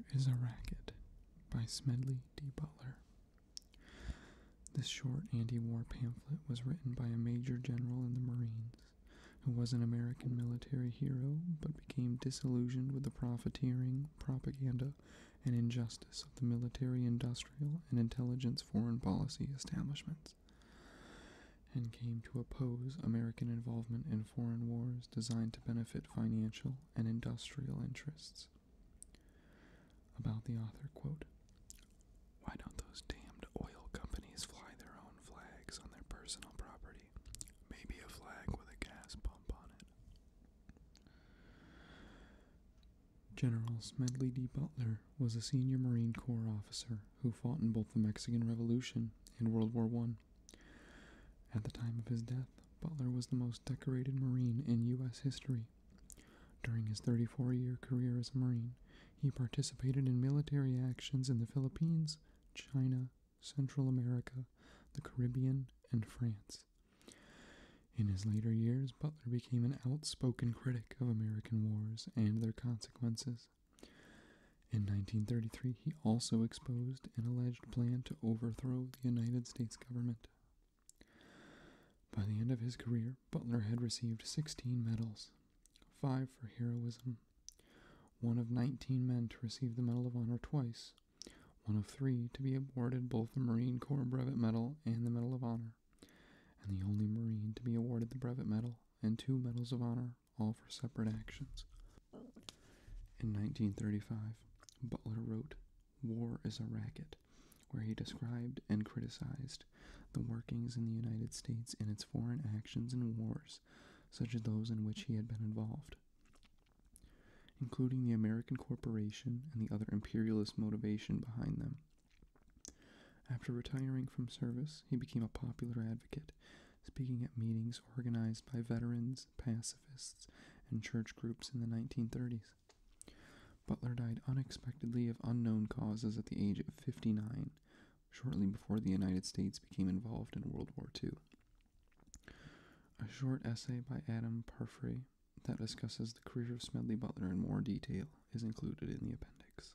is a Racket by Smedley Butler. This short anti-war pamphlet was written by a major general in the Marines who was an American military hero but became disillusioned with the profiteering, propaganda, and injustice of the military, industrial, and intelligence foreign policy establishments, and came to oppose American involvement in foreign wars designed to benefit financial and industrial interests. About the author, quote, "Why don't those damned oil companies fly their own flags on their personal property? Maybe a flag with a gas pump on it." General Smedley Butler was a senior Marine Corps officer who fought in both the Mexican Revolution and World War I. At the time of his death, Butler was the most decorated Marine in U.S. history. During his 34-year career as a Marine, he participated in military actions in the Philippines, China, Central America, the Caribbean, and France. In his later years, Butler became an outspoken critic of American wars and their consequences. In 1933, he also exposed an alleged plan to overthrow the United States government. By the end of his career, Butler had received 16 medals, 5 for heroism, one of 19 men to receive the Medal of Honor twice, one of 3 to be awarded both the Marine Corps Brevet Medal and the Medal of Honor, and the only Marine to be awarded the Brevet Medal and 2 Medals of Honor, all for separate actions. In 1935, Butler wrote War is a Racket, where he described and criticized the workings in the United States in its foreign actions and wars, such as those in which he had been involved, including the American corporation and the other imperialist motivation behind them. After retiring from service, he became a popular advocate, speaking at meetings organized by veterans, pacifists, and church groups in the 1930s. Butler died unexpectedly of unknown causes at the age of 59, shortly before the United States became involved in World War II. A short essay by Adam Parfrey that discusses the career of Smedley Butler in more detail is included in the appendix.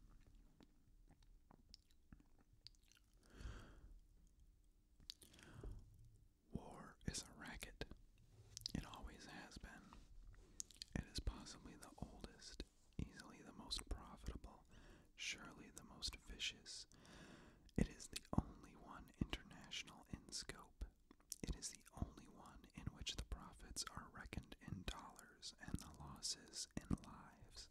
War is a racket. It always has been. It is possibly the oldest, easily the most profitable, surely the most vicious. It is the only one international in scope. It is the only one in which the profits are reckoned in dollars and the losses in lives.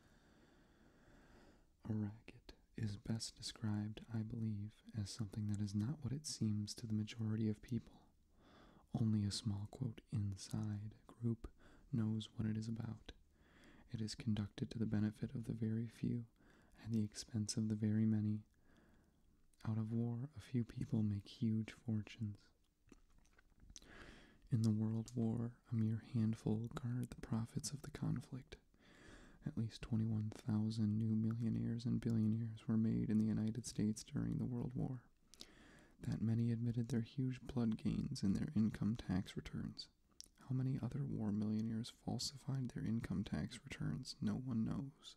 A racket is best described, I believe, as something that is not what it seems to the majority of people. Only a small, quote, inside group knows what it is about. It is conducted to the benefit of the very few at the expense of the very many. Out of war, a few people make huge fortunes. In the World War, a mere handful garnered the profits of the conflict. At least 21,000 new millionaires and billionaires were made in the United States during the World War. That many admitted their huge blood gains in their income tax returns. How many other war millionaires falsified their income tax returns, no one knows.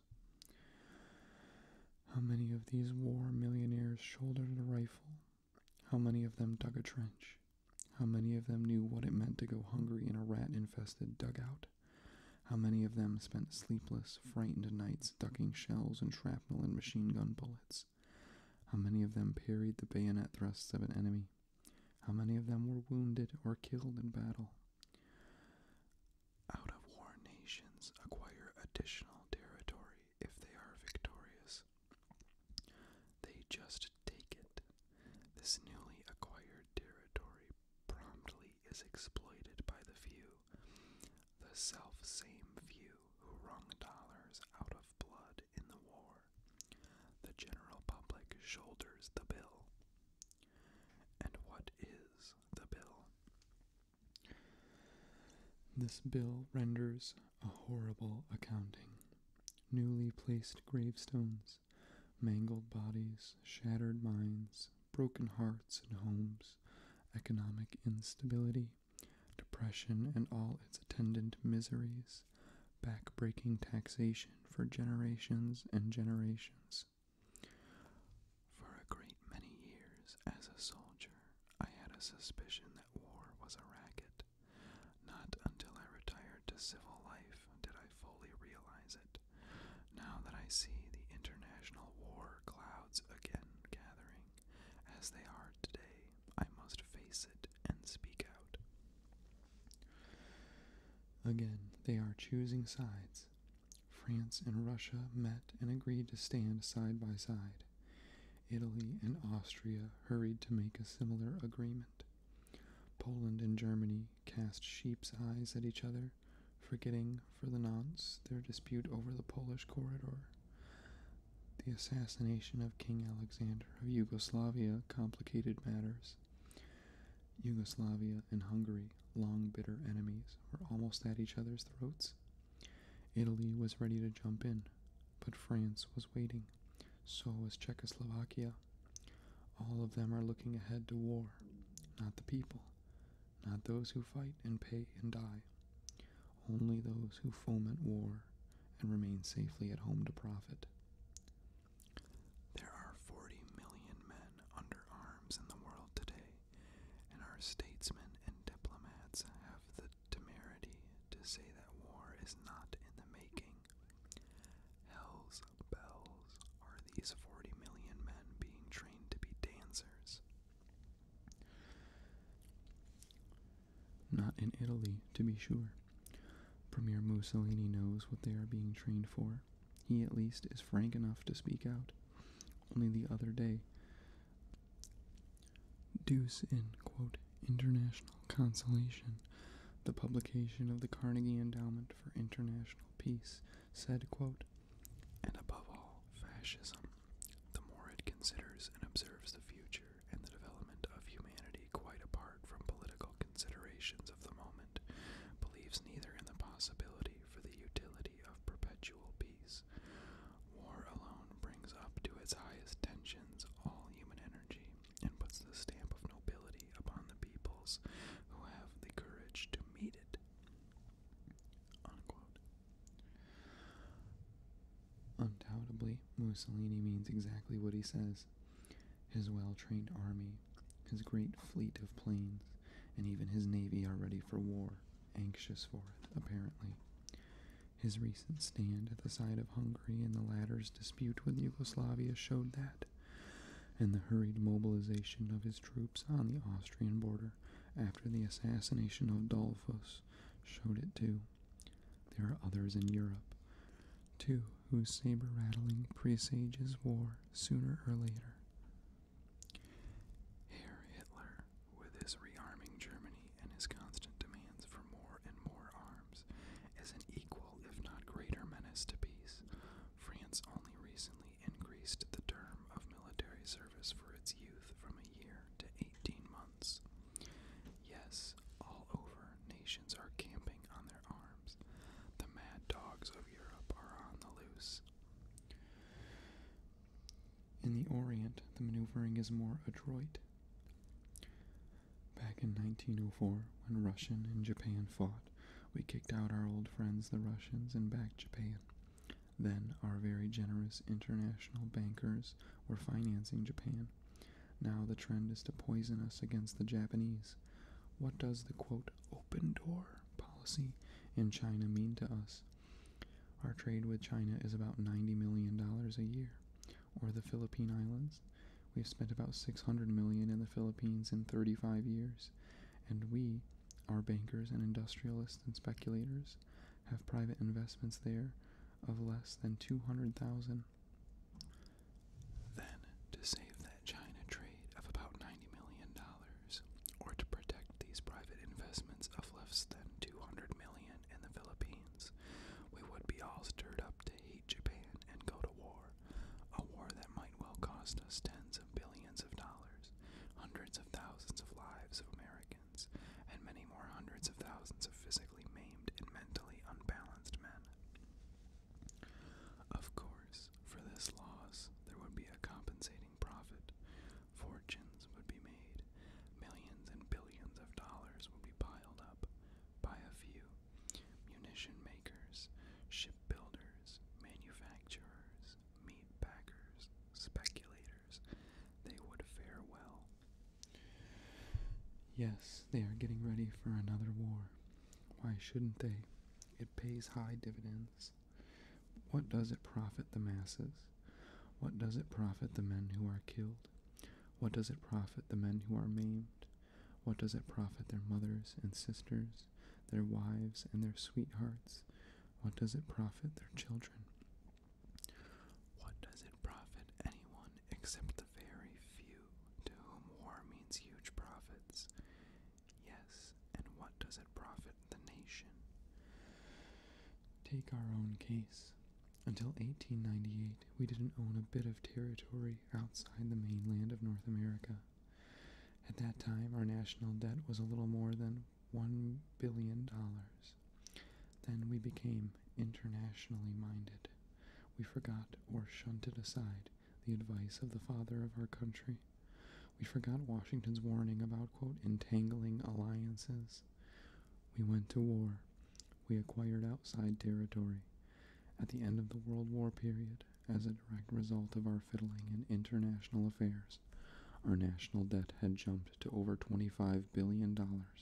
How many of these war millionaires shouldered a rifle? How many of them dug a trench? How many of them knew what it meant to go hungry in a rat-infested dugout? How many of them spent sleepless, frightened nights ducking shells and shrapnel and machine gun bullets? How many of them parried the bayonet thrusts of an enemy? How many of them were wounded or killed in battle? Out-of-war nations acquire additional territory if they are victorious. They just take it. This newly acquired territory promptly is exploited by the few, the self-same few who wrung dollars out of blood in the war. The general public shoulders the bill. And what is the bill? This bill renders a horrible accounting. Newly placed gravestones, mangled bodies, shattered minds, broken hearts and homes, economic instability, depression and all its attendant miseries, back-breaking taxation for generations and generations. For a great many years as a soldier, I had a suspicion that war was a racket. Not until I retired to civil life did I fully realize it. Now that I see the international war clouds again gathering, as they are today, I must face it and speak out. Again, they are choosing sides. France and Russia met and agreed to stand side by side. Italy and Austria hurried to make a similar agreement. Poland and Germany cast sheep's eyes at each other, forgetting for the nonce their dispute over the Polish corridor. The assassination of King Alexander of Yugoslavia complicated matters. Yugoslavia and Hungary, long bitter enemies, were almost at each other's throats. Italy was ready to jump in, but France was waiting. So was Czechoslovakia. All of them are looking ahead to war, not the people, not those who fight and pay and die, only those who foment war and remain safely at home to profit. There are 40 million men under arms in the world today, and our statesmen and diplomats have the temerity to say that war is not in the making. Hell's bells, are these 40 million men being trained to be dancers? Not in Italy, to be sure. Premier Mussolini knows what they are being trained for. He at least is frank enough to speak out. Only the other day, Deuce in, quote, International Consolation, the publication of the Carnegie Endowment for International Peace, said, quote, and above all, fascism, the more it considers and observes the future and the development of humanity quite apart from political considerations of the moment, believes neither in the possibility for the utility of perpetual peace. War alone brings up to its highest tensions all human energy and puts the stamp of nobility upon the peoples who have the courage to meet it. Unquote. Undoubtedly, Mussolini means exactly what he says. His well-trained army, his great fleet of planes, and even his navy are ready for war, anxious for it, apparently. His recent stand at the side of Hungary in the latter's dispute with Yugoslavia showed that, and the hurried mobilization of his troops on the Austrian border after the assassination of Dollfuss showed it too. There are others in Europe, too, whose saber-rattling presages war sooner or later. Herr Hitler, with his rearming Germany and his constant demands for more and more arms, is an equal, if not greater, menace to peace. France only recently increased the term of military service for its youth from a year to 18 months. Yes, all over, nations are camping on their arms. The mad dogs of Europe are on the loose. In the Orient, the maneuvering is more adroit. Back in 1904, when Russia and Japan fought, we kicked out our old friends the Russians and backed Japan. Then our very generous international bankers were financing Japan. Now the trend is to poison us against the Japanese. What does the, quote, open door policy in China mean to us? Our trade with China is about $90 million a year. Or the Philippine Islands. We've spent about $600 million in the Philippines in 35 years, and we, our bankers and industrialists and speculators, have private investments there of less than $200,000. Then, to save that China trade of about $90 million, or to protect these private investments of less than $200 million in the Philippines, we would be all stirred up to hate Japan and go to war. A war that might well cost us tens of billions of dollars, hundreds of thousands of lives of Americans, and many more hundreds of thousands of physically maimed and mentally unbalanced men. Of course, for this loss, there would be a compensating profit. Fortunes would be made. Millions and billions of dollars would be piled up by a few munition makers, Yes, they are getting ready for another war. Why shouldn't they? It pays high dividends. What does it profit the masses? What does it profit the men who are killed? What does it profit the men who are maimed? What does it profit their mothers and sisters, their wives and their sweethearts? What does it profit their children? What does it profit anyone except the very few to whom war means huge profits? Yes, and what does it profit the nation? Take our own case. Until 1898, we didn't own a bit of territory outside the mainland of North America. At that time, our national debt was a little more than $1 billion. Then we became internationally minded. We forgot or shunted aside the advice of the father of our country. We forgot Washington's warning about, quote, entangling alliances. We went to war. We acquired outside territory. At the end of the World War period, as a direct result of our fiddling in international affairs, our national debt had jumped to over $25 billion.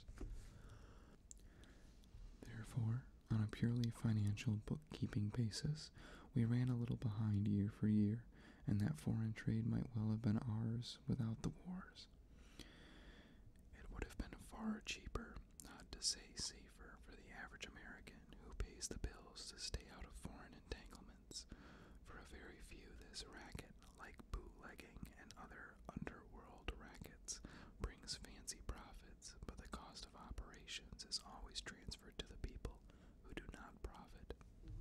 Therefore, on a purely financial bookkeeping basis, we ran a little behind year for year, and that foreign trade might well have been ours without the wars. It would have been far cheaper, not to say safer, for the average American who pays the bills to stay out of foreign entanglements. For a very few, this racket, like bootlegging and other underworld rackets, brings fancy profits, but the cost of operations is always transferred to the people who do not profit.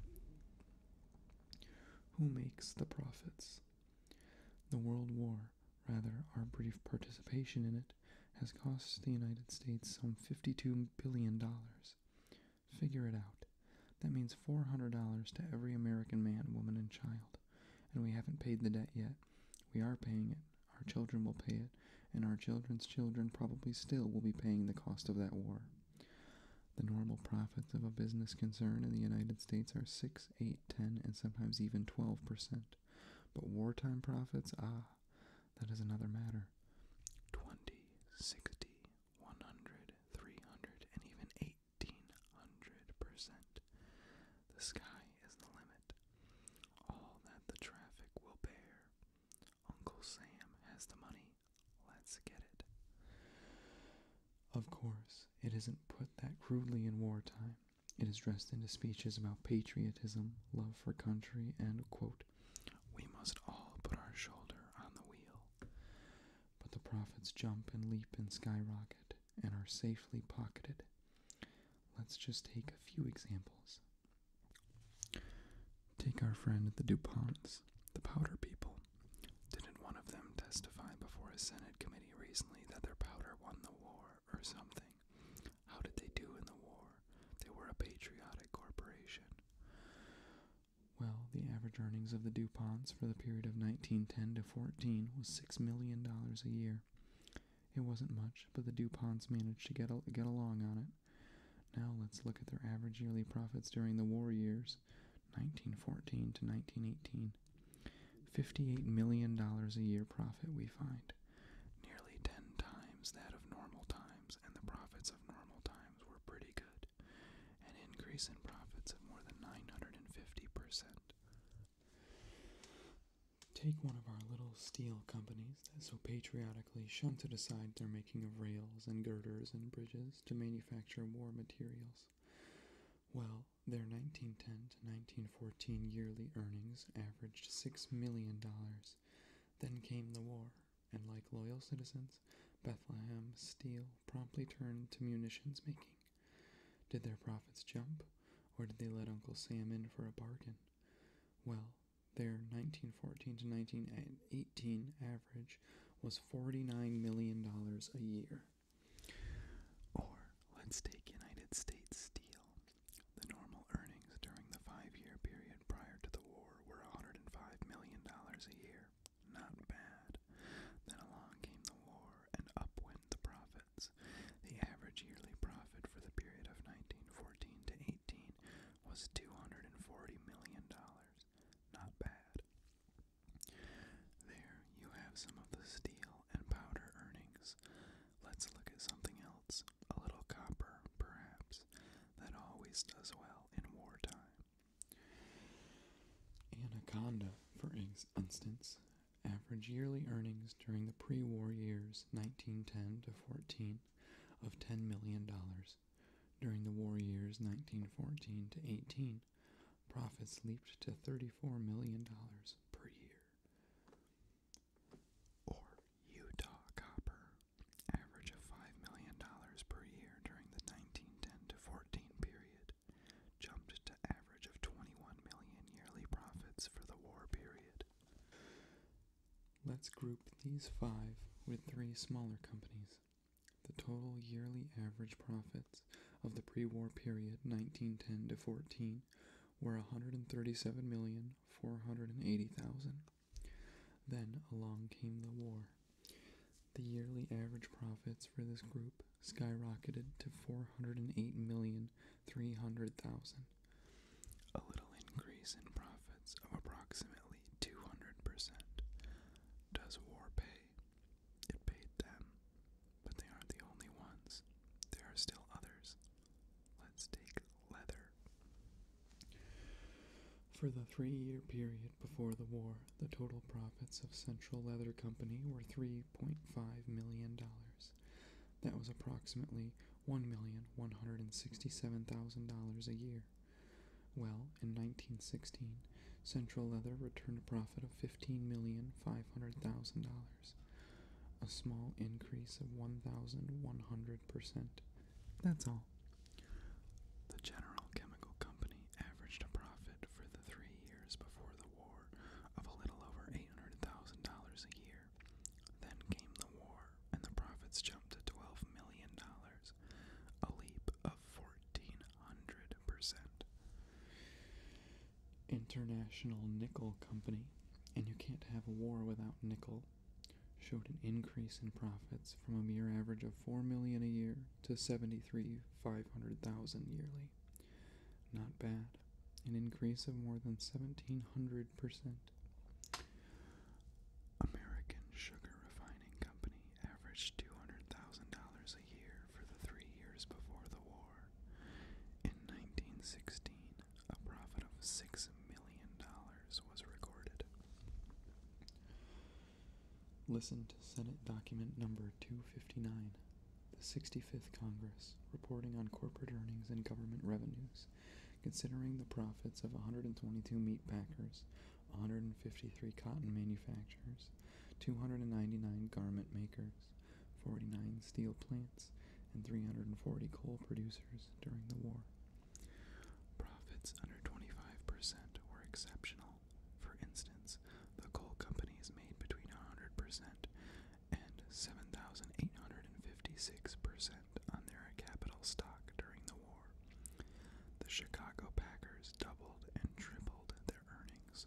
Who makes the profits? The World War, rather our brief participation in it, has cost the United States some $52 billion. Figure it out. That means $400 to every American man, woman, and child. And we haven't paid the debt yet. We are paying it. Our children will pay it. And our children's children probably still will be paying the cost of that war. The normal profits of a business concern in the United States are 6, 8, 10, and sometimes even 12%. But wartime profits, that is another matter. 20, 60, 100, 300, and even 1,800%. The sky is the limit. All that the traffic will bear. Uncle Sam has the money. Let's get it. Of course, it isn't put that crudely in wartime. It is dressed into speeches about patriotism, love for country, and, quote, we must all put our shoulder on the wheel. But the profits jump and leap and skyrocket and are safely pocketed. Let's just take a few examples. Take our friend the DuPonts, the powder people. Didn't one of them testify before a Senate committee recently that their powder won the war or something? How did they do in the war? They were a patriotic corporation. Well, the average earnings of the DuPonts for the period of 1910 to 14 was $6 million a year. It wasn't much, but the DuPonts managed to get along on it. Now let's look at their average yearly profits during the war years, 1914 to 1918. $58 million a year profit, we find. Nearly 10 times that of normal times, and the profits of normal times were pretty good. An increase in profits of more than 950%. Take one of our little steel companies that so patriotically shunted aside their making of rails and girders and bridges to manufacture war materials. Well, their 1910 to 1914 yearly earnings averaged $6 million. Then came the war, and like loyal citizens, Bethlehem Steel promptly turned to munitions making. Did their profits jump, or did they let Uncle Sam in for a bargain? Well, their 1914 to 1918 average was $49 million a year. Or let's take United States Steel. The normal earnings during the 5-year period prior to the war were $105 million a year. Not bad. Then along came the war, and up went the profits. The average yearly profit for the period of 1914 to 18 was $240 million. Not bad. There you have some of the steel and powder earnings. Let's look at something always does well in wartime. Anaconda, for instance, average yearly earnings during the pre-war years 1910 to 14 of $10 million. During the war years 1914 to 18, profits leaped to $34 million per year. Or Utah Copper, average of $5 million per year during the 1910 to 14 period, jumped to average of $21 million yearly profits for the war period. Let's group these 5 with 3 smaller companies. The total yearly average profits of the pre-war period 1910 to 14 were $137,480,000. Then along came the war. The yearly average profits for this group skyrocketed to $408,300,000. A little increase in profits of approximately 200%. Does war pay? It paid them, but they aren't the only ones. There are still others. Let's take leather. For the 3-year period before the war, the total profits of Central Leather Company were $3.5 million. That was approximately $1,167,000 a year. Well, in 1916, Central Leather returned a profit of $15,500,000, a small increase of 1,100%. That's all. The General Chemical Company averaged a profit for the 3 years before the war of a little over $800,000 a year. Then came the war, and the profits jumped to $12 million, a leap of 1,400%. International Nickel Company, and you can't have a war without nickel, showed an increase in profits from a mere average of $4 million a year to $73,500,000 yearly. Not bad. An increase of more than 1,700%. American Sugar Refining Company averaged $200,000 a year for the 3 years before the war. In 1916, a profit of $6 million was recorded. Listen to Senate Document Number 259, the 65th Congress, reporting on corporate earnings and government revenues, considering the profits of 122 meat packers, 153 cotton manufacturers, 299 garment makers, 49 steel plants, and 340 coal producers during the war. Profits under 25% were exceptional. For instance, the coal companies made between 100% and 7,856% on their capital stock during the war. The Chicago Packers doubled and tripled their earnings.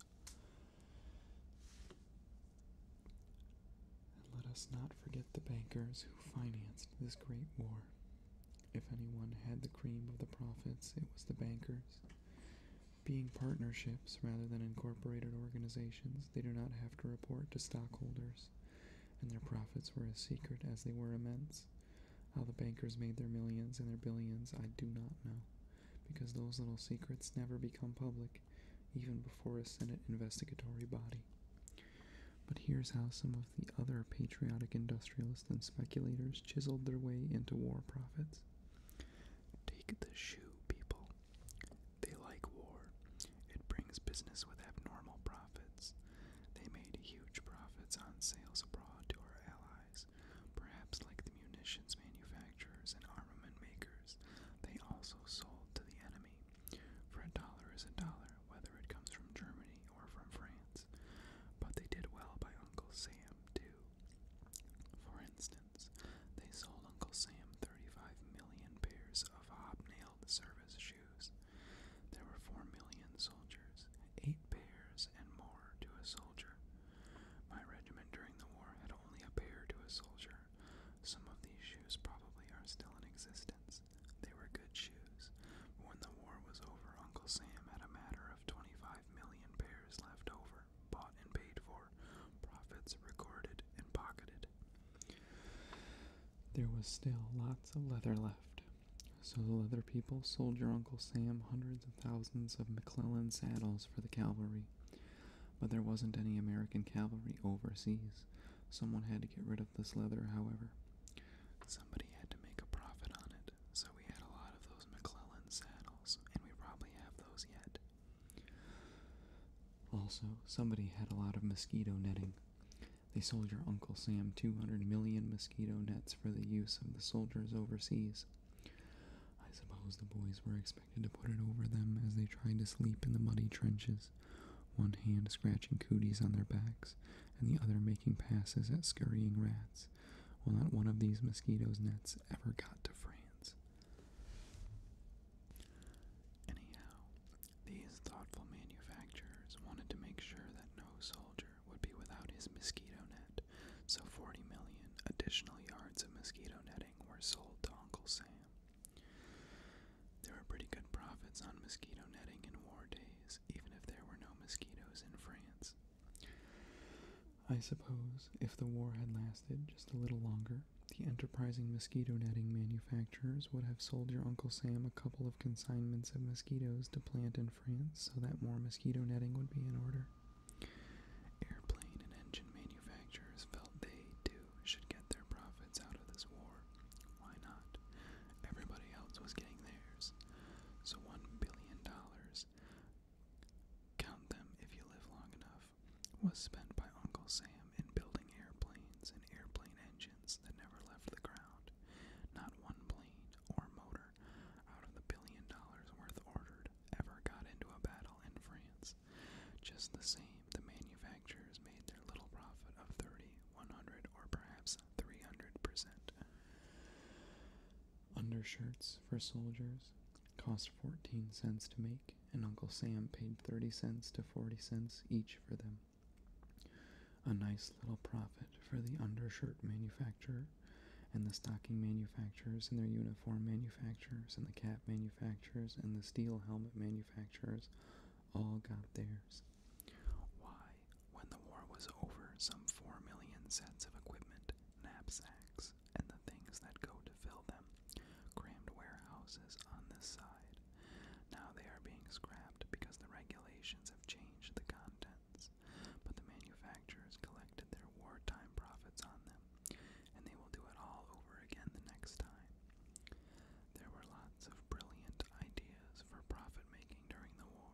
And let us not forget the bankers who financed this great war. If anyone had the cream of the profits, it was the bankers. Being partnerships rather than incorporated organizations, they do not have to report to stockholders, and their profits were as secret as they were immense. How the bankers made their millions and their billions, I do not know, because those little secrets never become public, even before a Senate investigatory body. But here's how some of the other patriotic industrialists and speculators chiseled their way into war profits. Take the shoe people. They like war. It brings business with abnormal profits. They made huge profits on sales abroad to our allies, perhaps like the munitions manufacturers and armament makers. They also sold to the enemy. For $1 is $1, whether it comes from Germany or from France. But they did well by Uncle Sam, too. For instance, they sold Uncle Sam 35 million pairs of hobnailed service shoes. There were 4 million soldiers, 8 pairs and more to a soldier. My regiment during the war had only a pair to a soldier. Some of these shoes probably are still in existence. They were good shoes. But when the war was over, Uncle Sam had a matter of 25 million pairs left over, bought and paid for, profits recorded and pocketed. There was still lots of leather left, So the leather people sold your Uncle Sam hundreds of thousands of McClellan saddles for the cavalry. But there wasn't any American cavalry overseas. Someone had to get rid of this leather, however. Somebody had to make a profit on it, so we had a lot of those McClellan saddles, and we probably have those yet. Also, somebody had a lot of mosquito netting. They sold your Uncle Sam 200 million mosquito nets for the use of the soldiers overseas. I suppose the boys were expected to put it over them as they tried to sleep in the muddy trenches, one hand scratching cooties on their backs, and the other making passes at scurrying rats. Well, not one of these mosquitoes' nets ever got to France. Anyhow, these thoughtful manufacturers wanted to make sure that no soldier would be without his mosquito net, so 40 million additional yards of mosquito netting were sold to Uncle Sam. There were pretty good profits on mosquito netting in war days, even if there were no mosquitoes in France. I suppose if the war had lasted just a little longer, the enterprising mosquito netting manufacturers would have sold your Uncle Sam a couple of consignments of mosquitoes to plant in France so that more mosquito netting would be in order. Airplane and engine manufacturers felt they, too, should get their profits out of this war. Why not? Everybody else was getting theirs. So $1 billion, count them if you live long enough, was spent by Uncle Sam in building airplanes and airplane engines that never left the ground. Not one plane or motor out of the $1 billion worth ordered ever got into a battle in France. Just the same, the manufacturers made their little profit of 30, 100, or perhaps 300%. Undershirts for soldiers cost 14 cents to make, and Uncle Sam paid 30 cents to 40 cents each for them. A nice little profit for the undershirt manufacturer, and the stocking manufacturers, and their uniform manufacturers, and the cap manufacturers, and the steel helmet manufacturers all got theirs. Why, when the war was over, some 4 million sets of equipment, knapsacks, and the things that go to fill them, crammed warehouses on this side. Now they are being scrapped because the regulations have changed the contents, but the manufacturers collected their wartime profits on them, and they will do it all over again the next time. There were lots of brilliant ideas for profit-making during the war.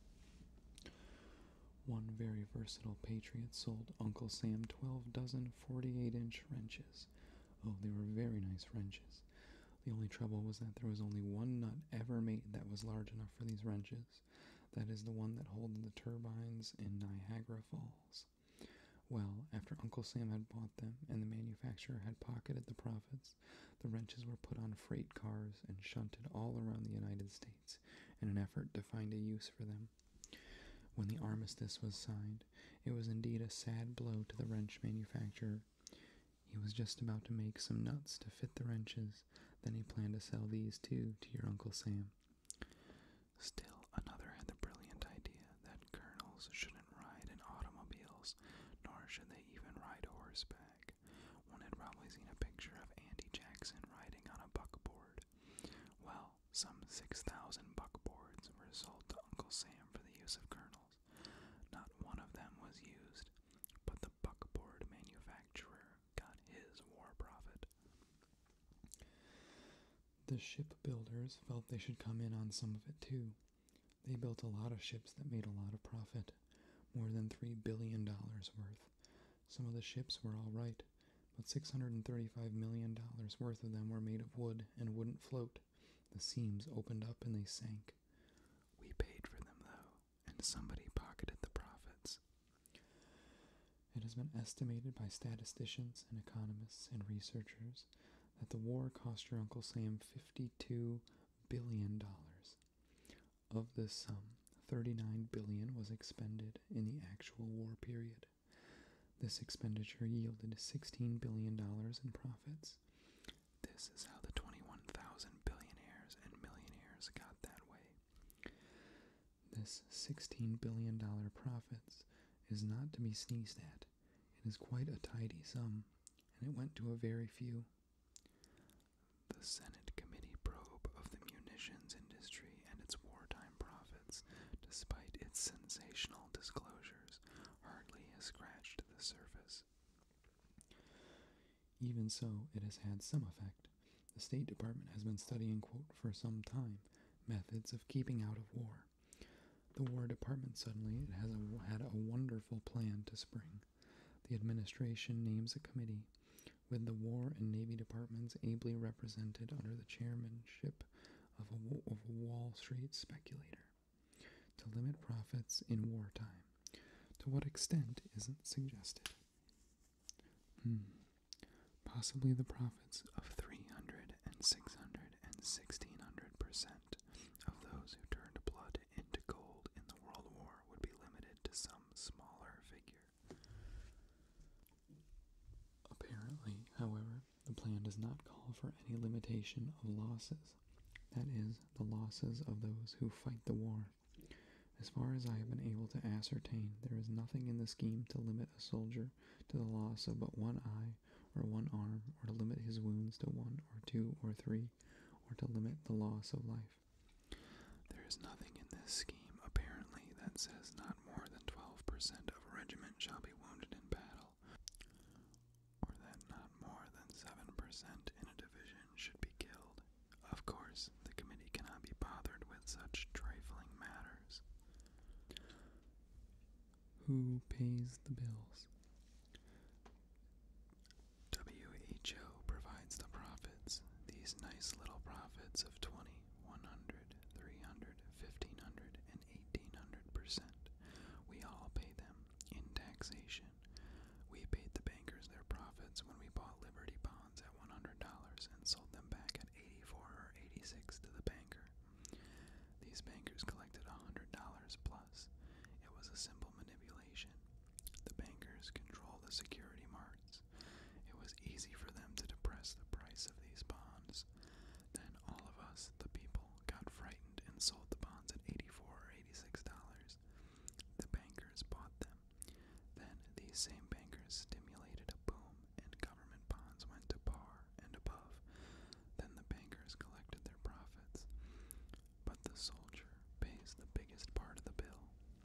One very versatile patriot sold Uncle Sam 12 dozen 48-inch wrenches. Oh, they were very nice wrenches. The only trouble was that there was only one nut ever made that was large enough for these wrenches. That is the one that holds the turbines in Niagara Falls. Well, after Uncle Sam had bought them and the manufacturer had pocketed the profits, the wrenches were put on freight cars and shunted all around the United States in an effort to find a use for them. When the armistice was signed, it was indeed a sad blow to the wrench manufacturer. He was just about to make some nuts to fit the wrenches, then he planned to sell these too to your Uncle Sam. Still another had the brilliant idea that colonels shouldn't ride in automobiles, nor should they even ride horseback. One had probably seen a picture of Andy Jackson riding on a buckboard. Well, some 6,000 buckboards were sold to Uncle Sam for the use of colonels. Not one of them was used, but the buckboard manufacturer got his war profit. The shipbuilders felt they should come in on some of it too. They built a lot of ships that made a lot of profit, more than $3 billion worth. Some of the ships were all right, but $635 million worth of them were made of wood and wouldn't float. The seams opened up and they sank. We paid for them, though, and somebody pocketed the profits. It has been estimated by statisticians and economists and researchers that the war cost your Uncle Sam $52 billion. Of this sum, $39 billion was expended in the actual war period. This expenditure yielded $16 billion in profits. This is how the 21,000 billionaires and millionaires got that way. This $16 billion profits is not to be sneezed at. It is quite a tidy sum, and it went to a very few. The Senate Committee probe of Even so, it has had some effect. The State Department has been studying, quote, for some time, methods of keeping out of war. The War Department suddenly had a wonderful plan to spring. The administration names a committee, with the War and Navy Departments ably represented under the chairmanship of a Wall Street speculator, to limit profits in wartime. To what extent isn't suggested. Possibly the profits of 300 and 600 and 1600% of those who turned blood into gold in the World War would be limited to some smaller figure. Apparently, however, the plan does not call for any limitation of losses. That is, the losses of those who fight the war. As far as I have been able to ascertain, there is nothing in the scheme to limit a soldier to the loss of but one eye or one arm, or to limit his wounds to 1 or 2 or 3, or to limit the loss of life. There is nothing in this scheme, apparently, that says not more than 12% of a regiment shall be wounded in battle, or that not more than 7% in a division should be killed. Of course, the committee cannot be bothered with such trifling matters. Who pays the bills? WHO provides the profits, these nice little profits of 20, 100, 300, 1500, and 1800%. We all pay them in taxation. We paid the bankers their profits when we bought Liberty bonds at $100 and sold them back at 84 or 86 to the banker. These bankers collected $100 plus. It was a simple manipulation. The bankers control the security markets. It was easy for them to depress the price of these bonds. Then all of us, the people, got frightened and sold the bonds at $84 or $86. The bankers bought them. Then these same bankers stimulated a boom and government bonds went to par and above. Then the bankers collected their profits. But the soldier pays the biggest part of the bill.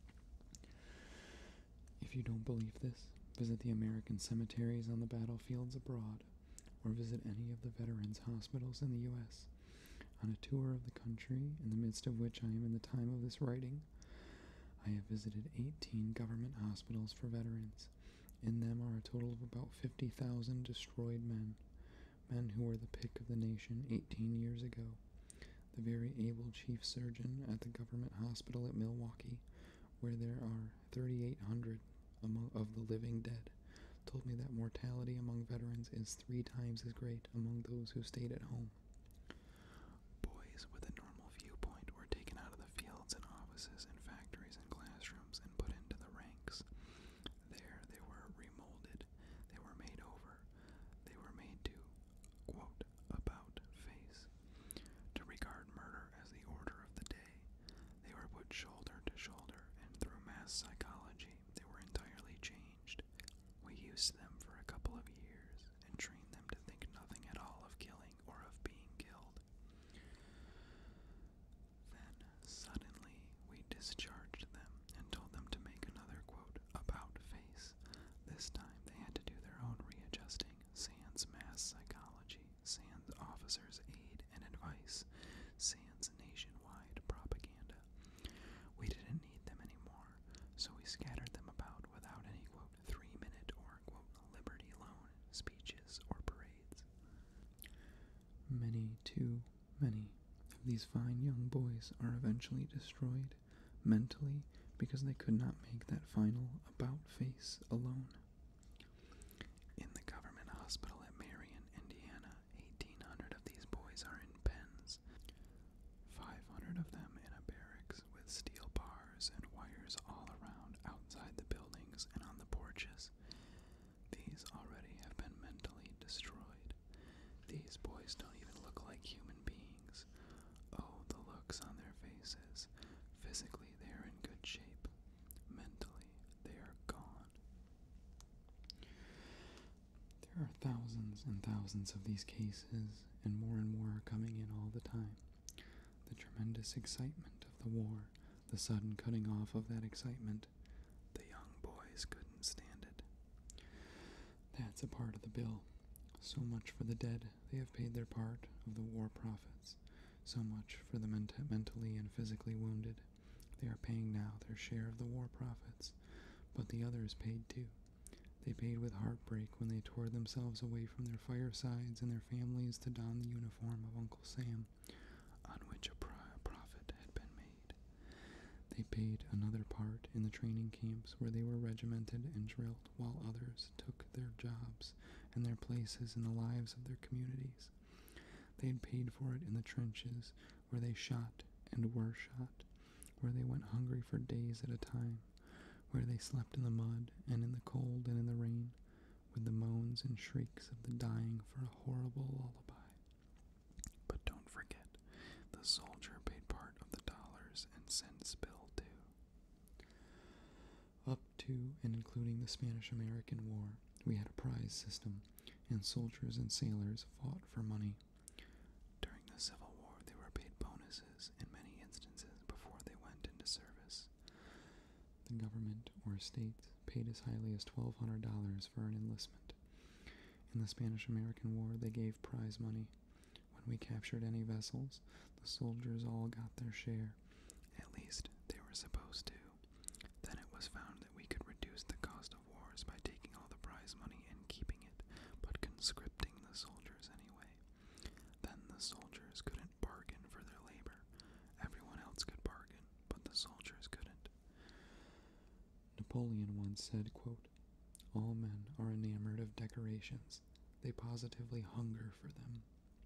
If you don't believe this, visit the American cemeteries on the battlefields abroad, or visit any of the veterans' hospitals in the U.S. On a tour of the country, in the midst of which I am in the time of this writing, I have visited 18 government hospitals for veterans. In them are a total of about 50,000 destroyed men who were the pick of the nation 18 years ago. The very able chief surgeon at the government hospital at Milwaukee, where there are 3,800 of the living dead, told me that mortality among veterans is 3 times as great among those who stayed at home. Boys with a normal viewpoint were taken out of the fields and offices and factories and classrooms and put into the ranks. There they were remolded. They were made over. They were made to, quote, about face, to regard murder as the order of the day. They were put shoulder to shoulder, and through mass psychology, they were entirely changed. We used them for a couple of years and trained them to think nothing at all of killing or of being killed. Then, suddenly, we discharged them and told them to make another, quote, about face. This time, they had to do their own readjusting, sans mass psychology, sans officers' aid and advice, sans nationwide propaganda. We didn't need them anymore, so we scattered them about without any, quote, 3-minute or, quote, Liberty Loan speeches or parades. Many, too many, of these fine young boys are eventually destroyed, mentally, because they could not make that final about face alone. In the government hospital at Marion, Indiana, 1,800 of these boys are in pens. 500 of them in a barracks with steel bars and wires all around outside the buildings and on the porches. These already have been mentally destroyed. These boys don't even look like human beings. Oh, the looks on their faces. Physically, they are in good shape. Mentally, they are gone. There are thousands and thousands of these cases, and more are coming in all the time. The tremendous excitement of the war, the sudden cutting off of that excitement. The young boys couldn't stand it. That's a part of the bill. So much for the dead, they have paid their part of the war profits. So much for the mentally and physically wounded. They are paying now their share of the war profits. But the others paid too. They paid with heartbreak when they tore themselves away from their firesides and their families to don the uniform of Uncle Sam, on which a profit had been made. They paid another part in the training camps where they were regimented and drilled, while others took their jobs and their places in the lives of their communities. They had paid for it in the trenches where they shot and were shot, where they went hungry for days at a time, where they slept in the mud and in the cold and in the rain, with the moans and shrieks of the dying for a horrible lullaby. But don't forget, the soldier paid part of the dollars and cents bill too. Up to and including the Spanish-American War, we had a prize system, and soldiers and sailors fought for money. During the Civil War, they were paid bonuses in many instances before they went into service. The government or states paid as highly as $1,200 for an enlistment. In the Spanish-American War, they gave prize money. When we captured any vessels, the soldiers all got their share. At least, they were supposed to. Then it was found that we could reduce the cost of wars by taking all the prize money and keeping it, but conscripting the soldiers anyway. Then the soldiers couldn't bargain for their labor. Everyone else could bargain, but the soldiers couldn't. Napoleon once said, quote, "All men are enamored of decorations. They positively hunger for them."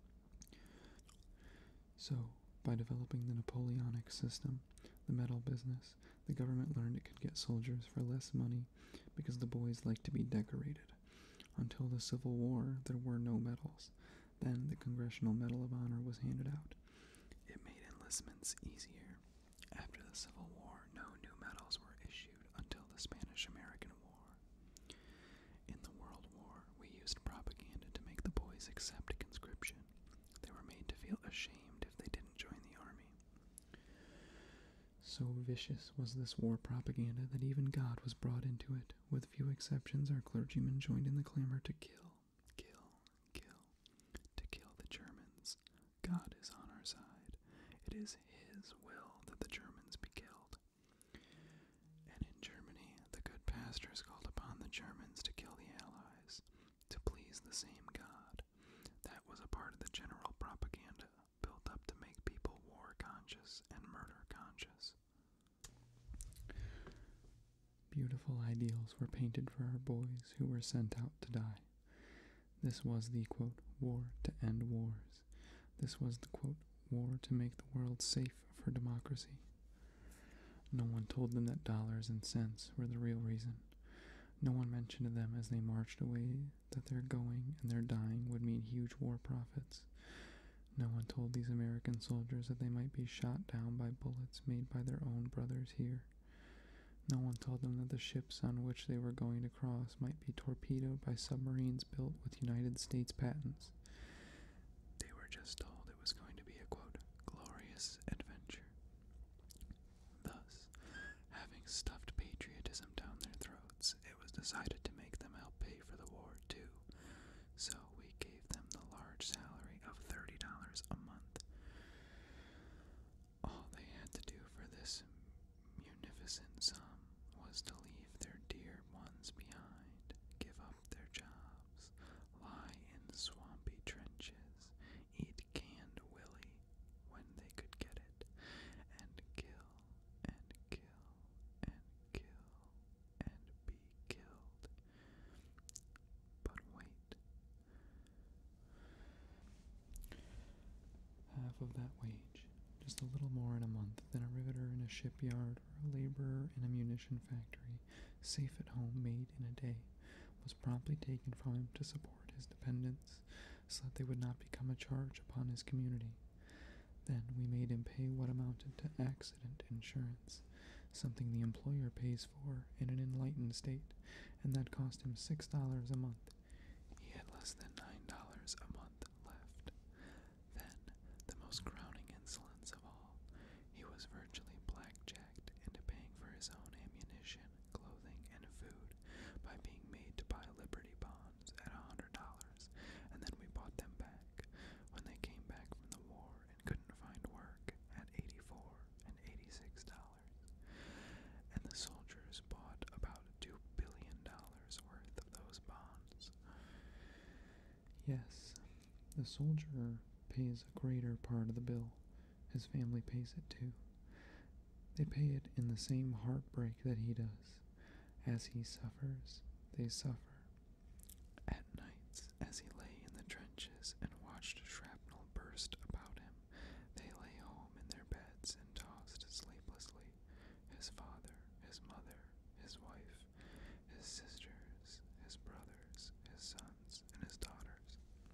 So, by developing the Napoleonic system, the medal business, the government learned it could get soldiers for less money because the boys liked to be decorated. Until the Civil War, there were no medals. Then the Congressional Medal of Honor was handed out. It made enlistments easier. After the Civil War, no new medals were issued until the Spanish-American War. In the World War, we used propaganda to make the boys accept conscription. They were made to feel ashamed if they didn't join the army. So vicious was this war propaganda that even God was brought into it. With few exceptions, our clergymen joined in the clamor to kill, kill, kill, to kill the Germans. God is on our side. It is His will that the Germans be killed. And in Germany, the good pastors called upon the Germans to kill the Allies, to please the same God. That was a part of the general propaganda built up to make people war conscious and murder conscious. Beautiful ideals were painted for our boys who were sent out to die. This was the, quote, war to end wars. This was the, quote, war to make the world safe for democracy. No one told them that dollars and cents were the real reason. No one mentioned to them as they marched away that their going and their dying would mean huge war profits. No one told these American soldiers that they might be shot down by bullets made by their own brothers here. No one told them that the ships on which they were going to cross might be torpedoed by submarines built with United States patents. They were just told it was going to be a, quote, glorious adventure. Thus, having stuffed patriotism down their throats, it was decided to make them help pay for the war too. So we gave them the large salary of $30 a month. All they had to do for this munificent sum was to leave their dear ones behind, give up their jobs, lie in swampy trenches, eat canned willy when they could get it, and kill, and kill, and kill, and be killed. But wait. Half of that wage, just a little more in a month than a riveter in a shipyard or a laborer in a munition factory, safe at home made in a day, was promptly taken from him to support his dependents, so that they would not become a charge upon his community. Then we made him pay what amounted to accident insurance, something the employer pays for in an enlightened state, and that cost him $6 a month. He had less than $9 a month left. Then, the most crowning insolence of all, he was virtually blackjacked into paying for his own ammunition, clothing, and food by being made to buy Liberty bonds at $100, Yes, the soldier pays a greater part of the bill. His family pays it too. They pay it in the same heartbreak that he does. As he suffers, they suffer. At nights, as he lay in the trenches and watched shrapnel burst about him, they lay home in their beds and tossed sleeplessly. His father, his mother, his wife, his sisters, his brothers, his sons, and his daughters.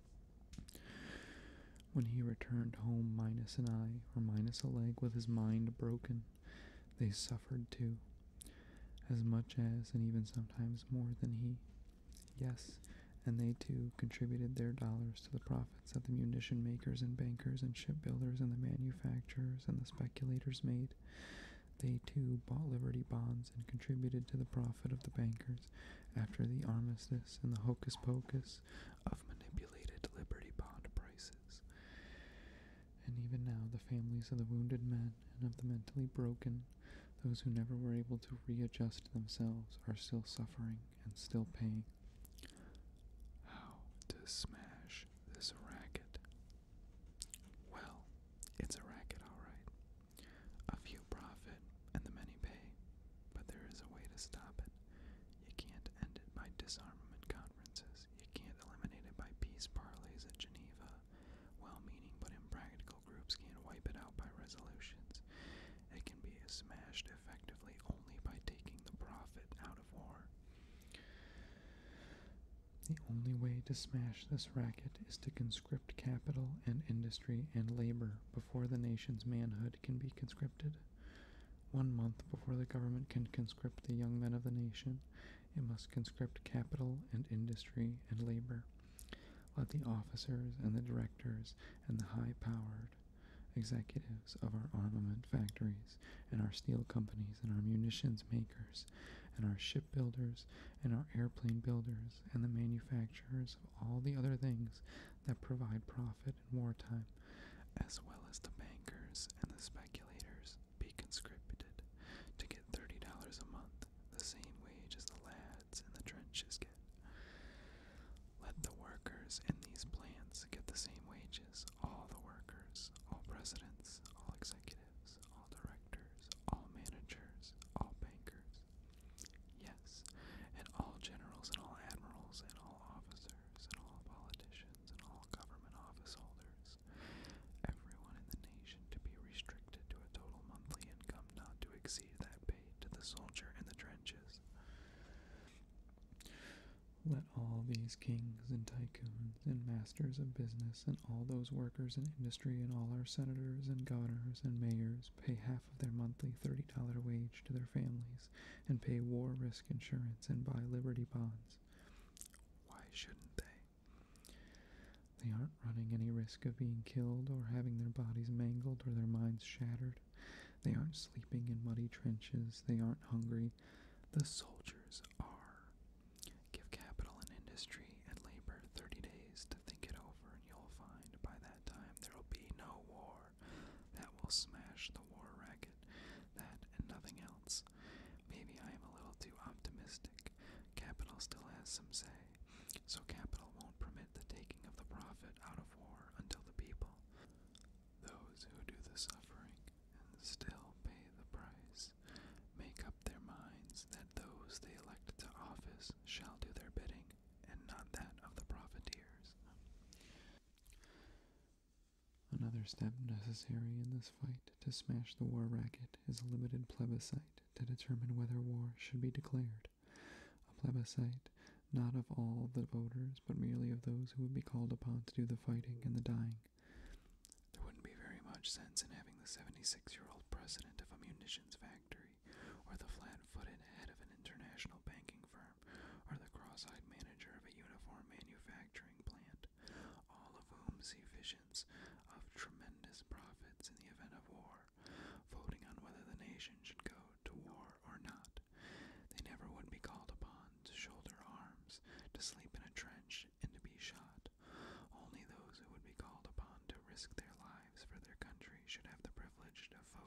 When he returned home minus an eye or minus a leg with his mind broken, they suffered too, as much as and even sometimes more than he. Yes, and they too contributed their dollars to the profits that the munition makers and bankers and shipbuilders and the manufacturers and the speculators made. They too bought Liberty bonds and contributed to the profit of the bankers after the armistice and the hocus pocus of manipulated Liberty bond prices. And even now the families of the wounded men and of the mentally broken, those who never were able to readjust themselves, are still suffering and still paying. How to smash this racket? Well, it's a racket, all right. A few profit and the many pay, but there is a way to stop it. You can't end it by disarmament conferences. You can't eliminate it by peace parleys at Geneva. Well-meaning but impractical groups can't wipe it out by resolutions. It can be smashed effectively only by taking the profit out of war. The only way to smash this racket is to conscript capital and industry and labor before the nation's manhood can be conscripted. 1 month before the government can conscript the young men of the nation, it must conscript capital and industry and labor. Let the officers and the directors and the high-powered executives of our armament factories and our steel companies and our munitions makers and our shipbuilders and our airplane builders and the manufacturers of all the other things that provide profit in wartime, as well as the bankers and the speculators, be conscripted to get $30 a month, the same wage as the lads in the trenches get. Let the workers in these plants get the same wages, all the workers, all presidents, all executives, all directors, all managers, all bankers. Yes, and all generals and all admirals and all officers and all politicians and all government office holders. Everyone in the nation to be restricted to a total monthly income not to exceed that paid to the soldier in the trenches. let all these kings and tycoons and masters of business and all those workers in industry and all our senators and governors and mayors pay half of their monthly $30 wage to their families and pay war risk insurance and buy Liberty bonds. Why shouldn't they? They aren't running any risk of being killed or having their bodies mangled or their minds shattered. They aren't sleeping in muddy trenches. They aren't hungry. The soldiers are. Give capital and industry and labor 30 days to think it over, and you'll find by that time there'll be no war. That will smash the war racket. That and nothing else. Maybe I am a little too optimistic. Capital still has some say. So capital won't permit the taking of the profit out of war until the people, those who do the suffering and still pay the price, make up their minds that those they elect to office shall do their bidding, and not that of the profiteers. Another step necessary in this fight to smash the war racket is a limited plebiscite to determine whether war should be declared. A plebiscite not of all the voters, but merely of those who would be called upon to do the fighting and the dying. There wouldn't be very much sense in having the 76-year-old president of a munitions factory, or the flat-footed head of an international banking firm, or the cross-eyed manager of a uniform manufacturing plant, all of whom see visions of tremendous profits in the event of war, voting on whether the nation should go to war or not. They never would be called upon to shoulder arms, to sleep in a trench, and to be shot. Only those who would be called upon to risk their lives for their country should have the privilege to vote.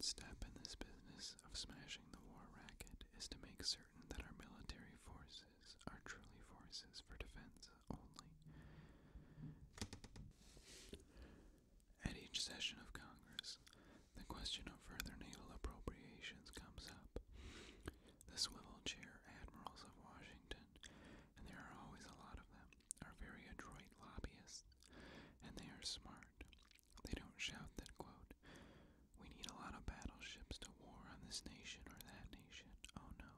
first step in this business of smashing the war racket is to make certain that our military forces are truly forces for defense only. At each session of Congress, the question of further naval appropriations comes up. The swivel chair admirals of Washington, and there are always a lot of them, are very adroit lobbyists, and they are smart. They don't shout that, quote, "We need a lot of battleships to war on this nation or that nation." Oh no.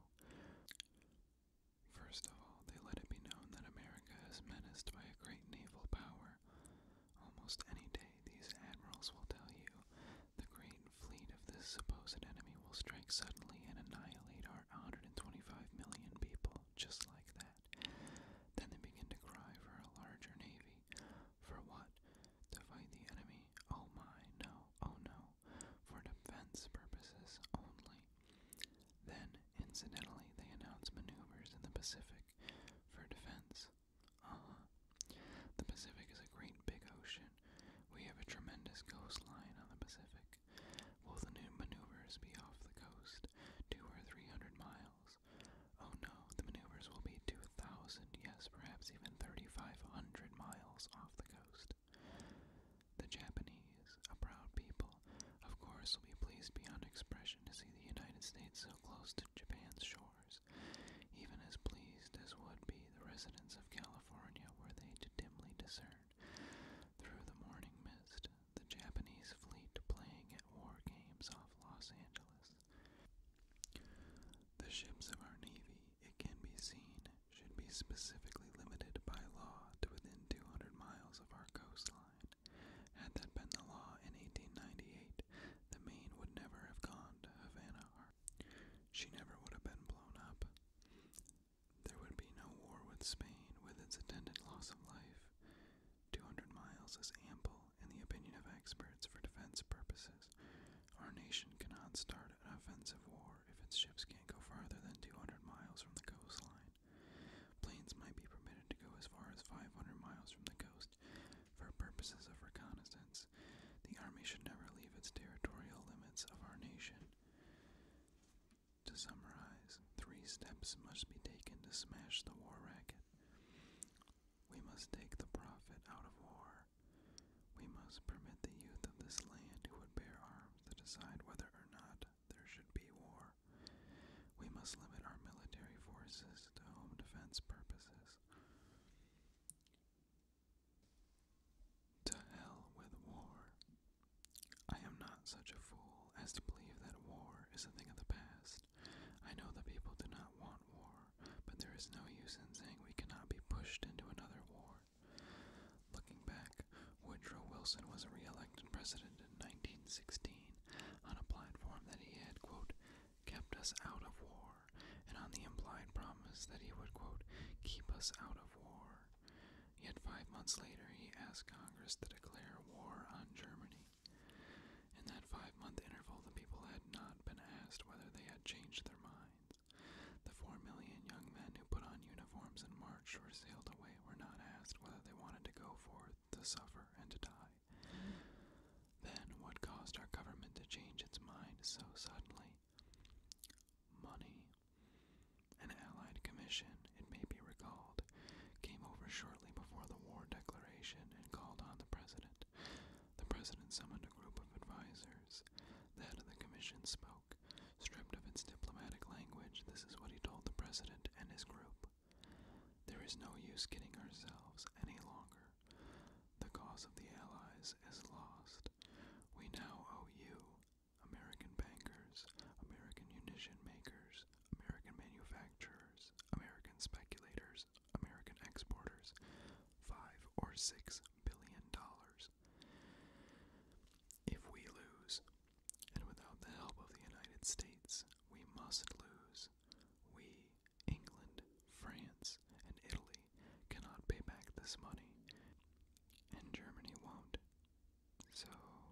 First of all, they let it be known that America is menaced by a great naval power. Almost any day, these admirals will tell you the great fleet of this supposed enemy will strike suddenly and annihilate our 125 million people, just like that. Then they begin to cry for a larger navy. For what? To fight the enemy? Oh my, no, oh no. For defense purposes only. Then, incidentally, they announce maneuvers in the Pacific for defense. The Pacific is a great big ocean. We have a tremendous coastline on the Pacific. Will the new maneuvers be off the coast, 200 or 300 miles? Oh no, the maneuvers will be 2,000, yes, perhaps even 3,500 miles off the coast. The Japanese, a proud people, of course will be pleased beyond expression to see the United States so close to Japan's shores, even as pleased as would be the residents of California were they to dimly discern, through the morning mist, the Japanese fleet playing at war games off Los Angeles. The ships of our Navy, it can be seen, should be specifically limited by law to within 200 miles of our coastline. Had that been the law in 1898, the Maine would never have gone to Havana. She never would have been blown up. There would be no war with Spain with its attendant loss of life. 200 miles is ample, in the opinion of experts, for defense purposes. Our nation cannot start an offensive war if its ships can't go farther than 200 miles from the coastline. Planes might be permitted to go as far as 500 miles from the coast for purposes of reconnaissance. The Army should never leave its territorial limits of our nation. To summarize, 3 steps must be taken to smash the war racket. We must take the profit out of war. We must permit the youth of this land who would bear arms to decide whether or not there should be war. We must limit our military forces to home defense purposes. To hell with war. I am not such a fool as to believe that war is a thing of the past. I know that people do not want war, but there is no use in saying we cannot be pushed into another war. Looking back, Woodrow Wilson was re-elected president in 1916 on a platform that he had, quote, kept us out of war, and on the implied promise that he would, quote, keep us out of war. Yet 5 months later, he asked Congress to declare war on Germany. In that 5-month interval, the people had not been asked whether they had changed their minds. The 4 million young men who put on uniforms and marched or sailed away were not asked whether they wanted to go forth to suffer and to die. Then, what caused our government to change its mind so suddenly? Money. An Allied commission, it may be recalled, came over shortly before the war declaration and called on the president. The president summoned a group of advisors. The head of the commission spoke. Stripped of its diplomatic language, this is what he told the president and his group. There is no use kidding ourselves any longer. The cause of the Allies is lost. We now owe you, American bankers, American munition makers, American manufacturers, American speculators, American exporters, $5 or $6 billion. If we lose, and without the help of the United States, we must lose. We, England, France, and Italy, cannot pay back this money, and Germany won't. So,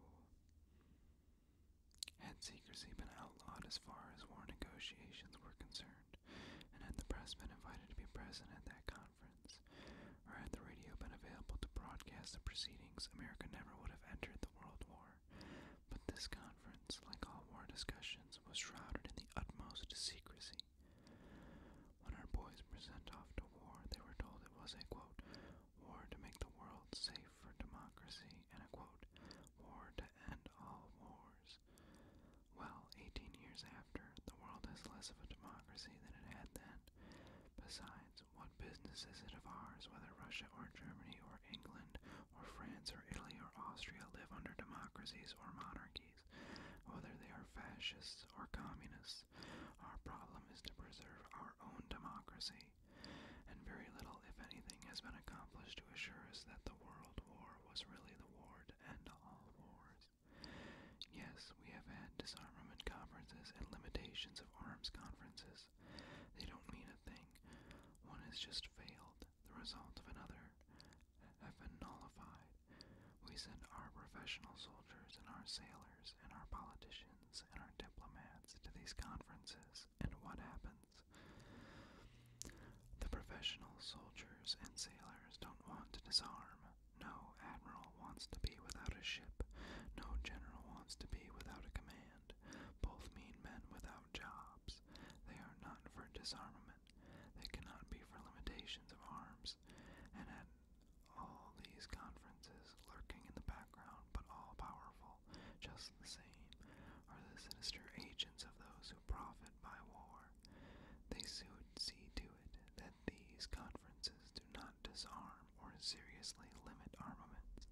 had secrecy been outlawed as far as war negotiations were concerned, and had the press been invited to be present at that conference, or had the radio been available to broadcast the proceedings, America never would have entered the World War. But this conference, like all war was shrouded in the utmost secrecy. When our boys were sent off to war, they were told it was a, quote, war to make the world safe for democracy, and a, quote, war to end all wars. Well, 18 years after, the world has less of a democracy than it had then. Besides, what business is it of ours whether Russia or Germany or England or France or Italy or Austria live under democracies or monarchies, whether they are fascists or communists? Our problem is to preserve our own democracy, and very little, if anything, has been accomplished to assure us that the World War was really the war to end all wars. Yes, we have had disarmament conferences and limitations of arms conferences. They don't mean a thing. One has just failed. The result of another have been nullified. We send our professional soldiers and our sailors and our politicians and our diplomats to these conferences, and what happens? The professional soldiers and sailors don't want to disarm. No admiral wants to be without a ship. No general wants to be without a command. Both mean men without jobs. They are not for disarmament. They cannot be for limitations of arms. And at all these conferences, lurking in the background, but all powerful, just the same, are the sinister agents of those who profit by war. They soon see to it that these conferences do not disarm or seriously limit armaments.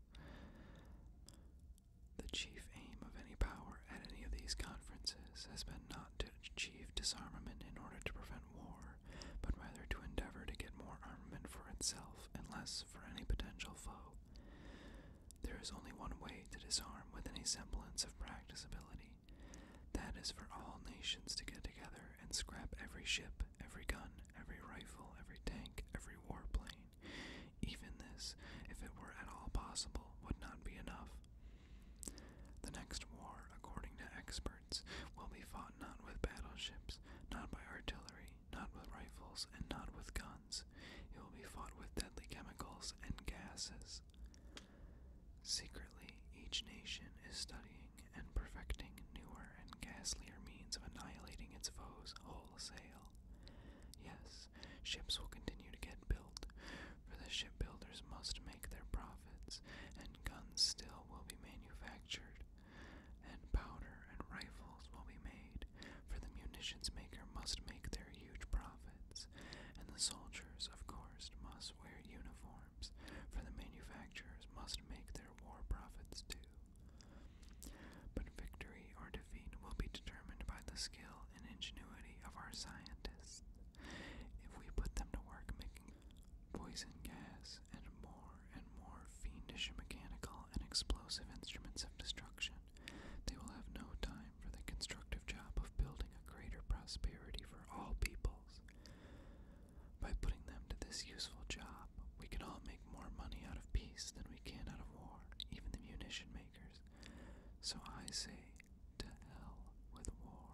The chief aim of any power at any of these conferences has been not to achieve disarmament in order to prevent war, but rather to endeavor to get more armament for itself and less for any potential foe. There is only one way to disarm with any semblance of practicability. That is for all nations to get together and scrap every ship, every gun, every rifle, every tank, every warplane. Even this, if it were at all possible, would not be enough. The next war, according to experts, will be fought not with battleships, not by artillery, not with rifles, and not with guns. It will be fought with deadly chemicals and gases. Secretly, each nation is studying and perfecting newer and ghastlier means of annihilating its foes wholesale. Yes, ships will continue to get built, for the shipbuilders must make their profits, and guns still will be manufactured, and powder and rifles will be made, for the munitions maker must make their huge profits, and the soldiers, of course, must wear uniforms, for the manufacturers must make their war profits too. But victory or defeat will be determined by the skill and ingenuity of our scientists. If we put them to work making poison gas and more fiendish mechanical and explosive instruments of destruction, they will have no time for the constructive job of building a greater prosperity for all peoples. By putting them to this useful job, we can all make more money out of peace than we can out of war, even the munition makers. So I say, to hell with war.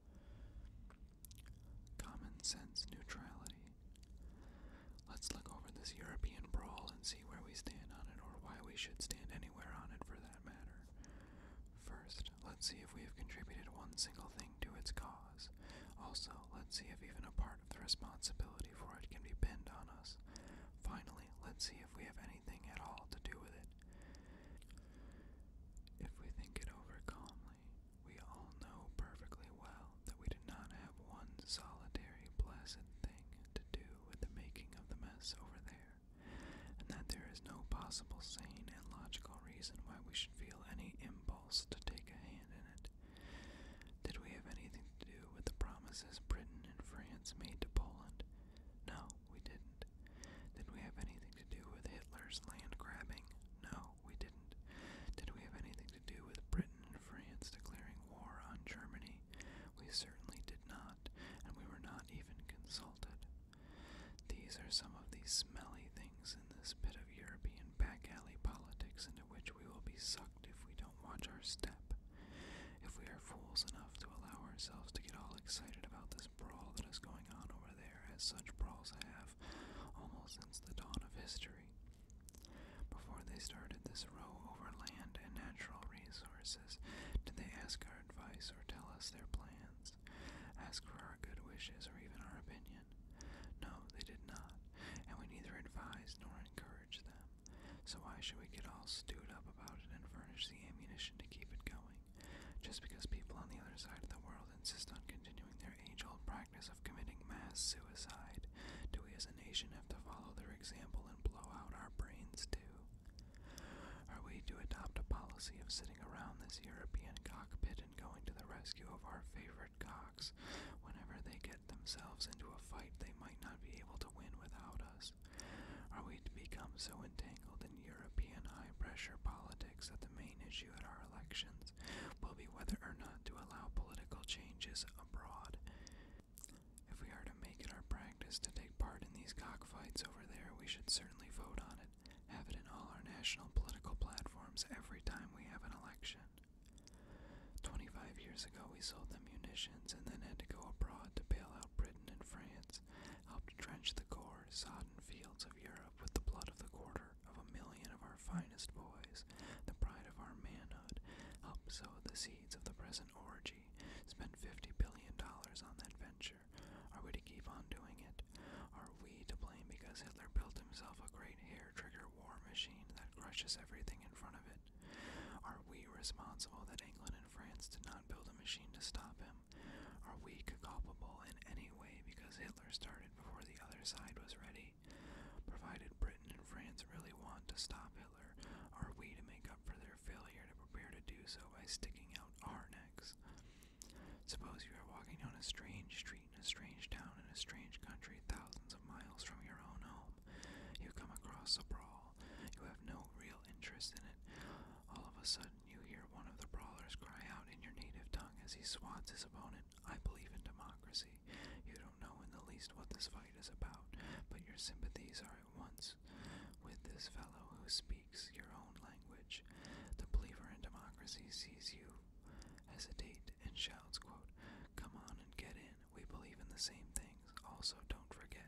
Common sense neutrality. Let's look over this European brawl and see where we stand on it, or why we should stand anywhere on it for that matter. First, let's see if we have contributed one single thing to its cause. Also, let's see if even a part of the responsibility for it can be pinned on us. Finally, let's see if we have anything at all to do with it. If we think it over calmly, we all know perfectly well that we did not have one solitary blessed thing to do with the making of the mess over there, and that there is no possible sane and logical reason why we should feel any impulse to take a hand in it. Did we have anything to do with the promises Britain and France made to Poland? No, we didn't. Did we have anything to do with Hitler's land grabbing? No, we didn't. Did we have anything to do with Britain and France declaring war on Germany? We certainly did not, and we were not even consulted. These are some of the smelly things in this bit of European back-alley politics into which we will be sucked if we don't watch our step. If we are fools enough to allow ourselves to get all excited about this brawl that is going on over there, as such brawls have, almost since the dawn of history. Before they started this row over land and natural resources, did they ask our advice or tell us their plans? ask for our good wishes or even our opinion. No, they did not, and we neither advised nor encouraged them. So why should we get all stewed up about it and furnish the ammunition to keep it going? Just because people on the other side of the world insist on continuing their age-old practice of committing mass suicide, do we as a nation have to follow their example and blow out our brains too? Are we to adopt a policy of sitting around this European cockpit and going to the rescue of our favorite cocks whenever they get themselves into a fight they might not be able to win without us? Are we to become so entangled in European high-pressure politics that the main issue at our elections will be whether or not to allow political changes abroad? If we are to make it our practice to take part in these cockfights over there, we should certainly vote on it, have it in all our national political platforms every time we have an election. 25 years ago we sold them munitions and then had to go abroad to bail out Britain and France, helped drench the gore, sodden fields of Europe with the blood of the 250,000 of our finest boys, the pride of our manhood, helped sow the seeds of the present orgy, spent $50 billion on that venture. Are we to keep on doing it? Are we to blame because Hitler built himself a great hair-trigger war machine that crushes everything in front of it? Are we responsible that England and France did not build a machine to stop him? Are we culpable in any way because Hitler started before the other side was ready? Provided Britain and France really want to stop Hitler, are we to make up for their failure to prepare to do so by sticking out our necks? Suppose you are walking down a strange street in a strange town in a strange country thousands of miles from your own home. You come across a brawl. You have no real interest in it. All of a sudden you hear one of the brawlers cry out in your native tongue as he swats his opponent, "I believe in democracy." You don't know in the least what this fight is about, but your sympathies are at once with this fellow who speaks your own language. The believer in democracy sees you hesitate and shouts, quote, "Come on and get in. We believe in the same things. Also, don't forget,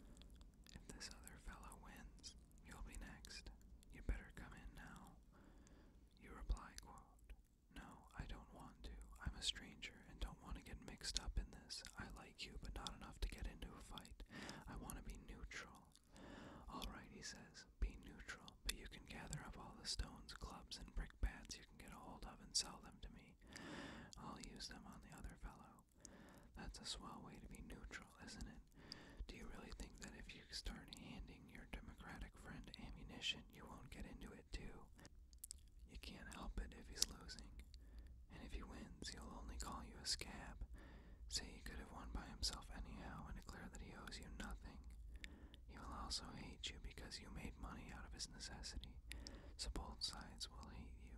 if this other fellow wins, you'll be next. You better come in now." You reply, quote, "No, I don't want to. I'm a stranger and don't want to get mixed up in this. I like you, but not enough to get into a fight. I want to be neutral." "All right," he says, "be neutral, but you can gather up all the stones, clubs, and brickbats you can get a hold of and sell them to me. I'll use them on the other fellow." That's a swell way to be neutral, isn't it? Do you really think that if you start handing your Democratic friend ammunition, you won't get into it too? You can't help it if he's losing. And if he wins, he'll only call you a scab. Say he could have won by himself anyhow and declare that he owes you nothing. He will also hate you because you made money out of his necessity. So both sides will hate you.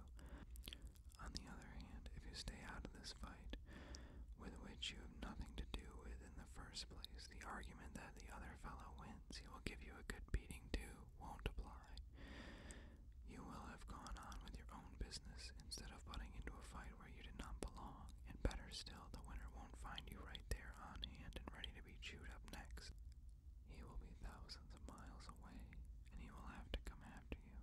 On the other hand, if you stay out of this fight, with which you have nothing to do with in the first place, the argument that the other fellow wins, he will give you a good beating too, won't apply. You will have gone on with your own business instead of butting into a fight where you did not belong, and better still, the winner won't find you right there on hand and ready to be chewed up next. He will be thousands of miles away, and he will have to come after you.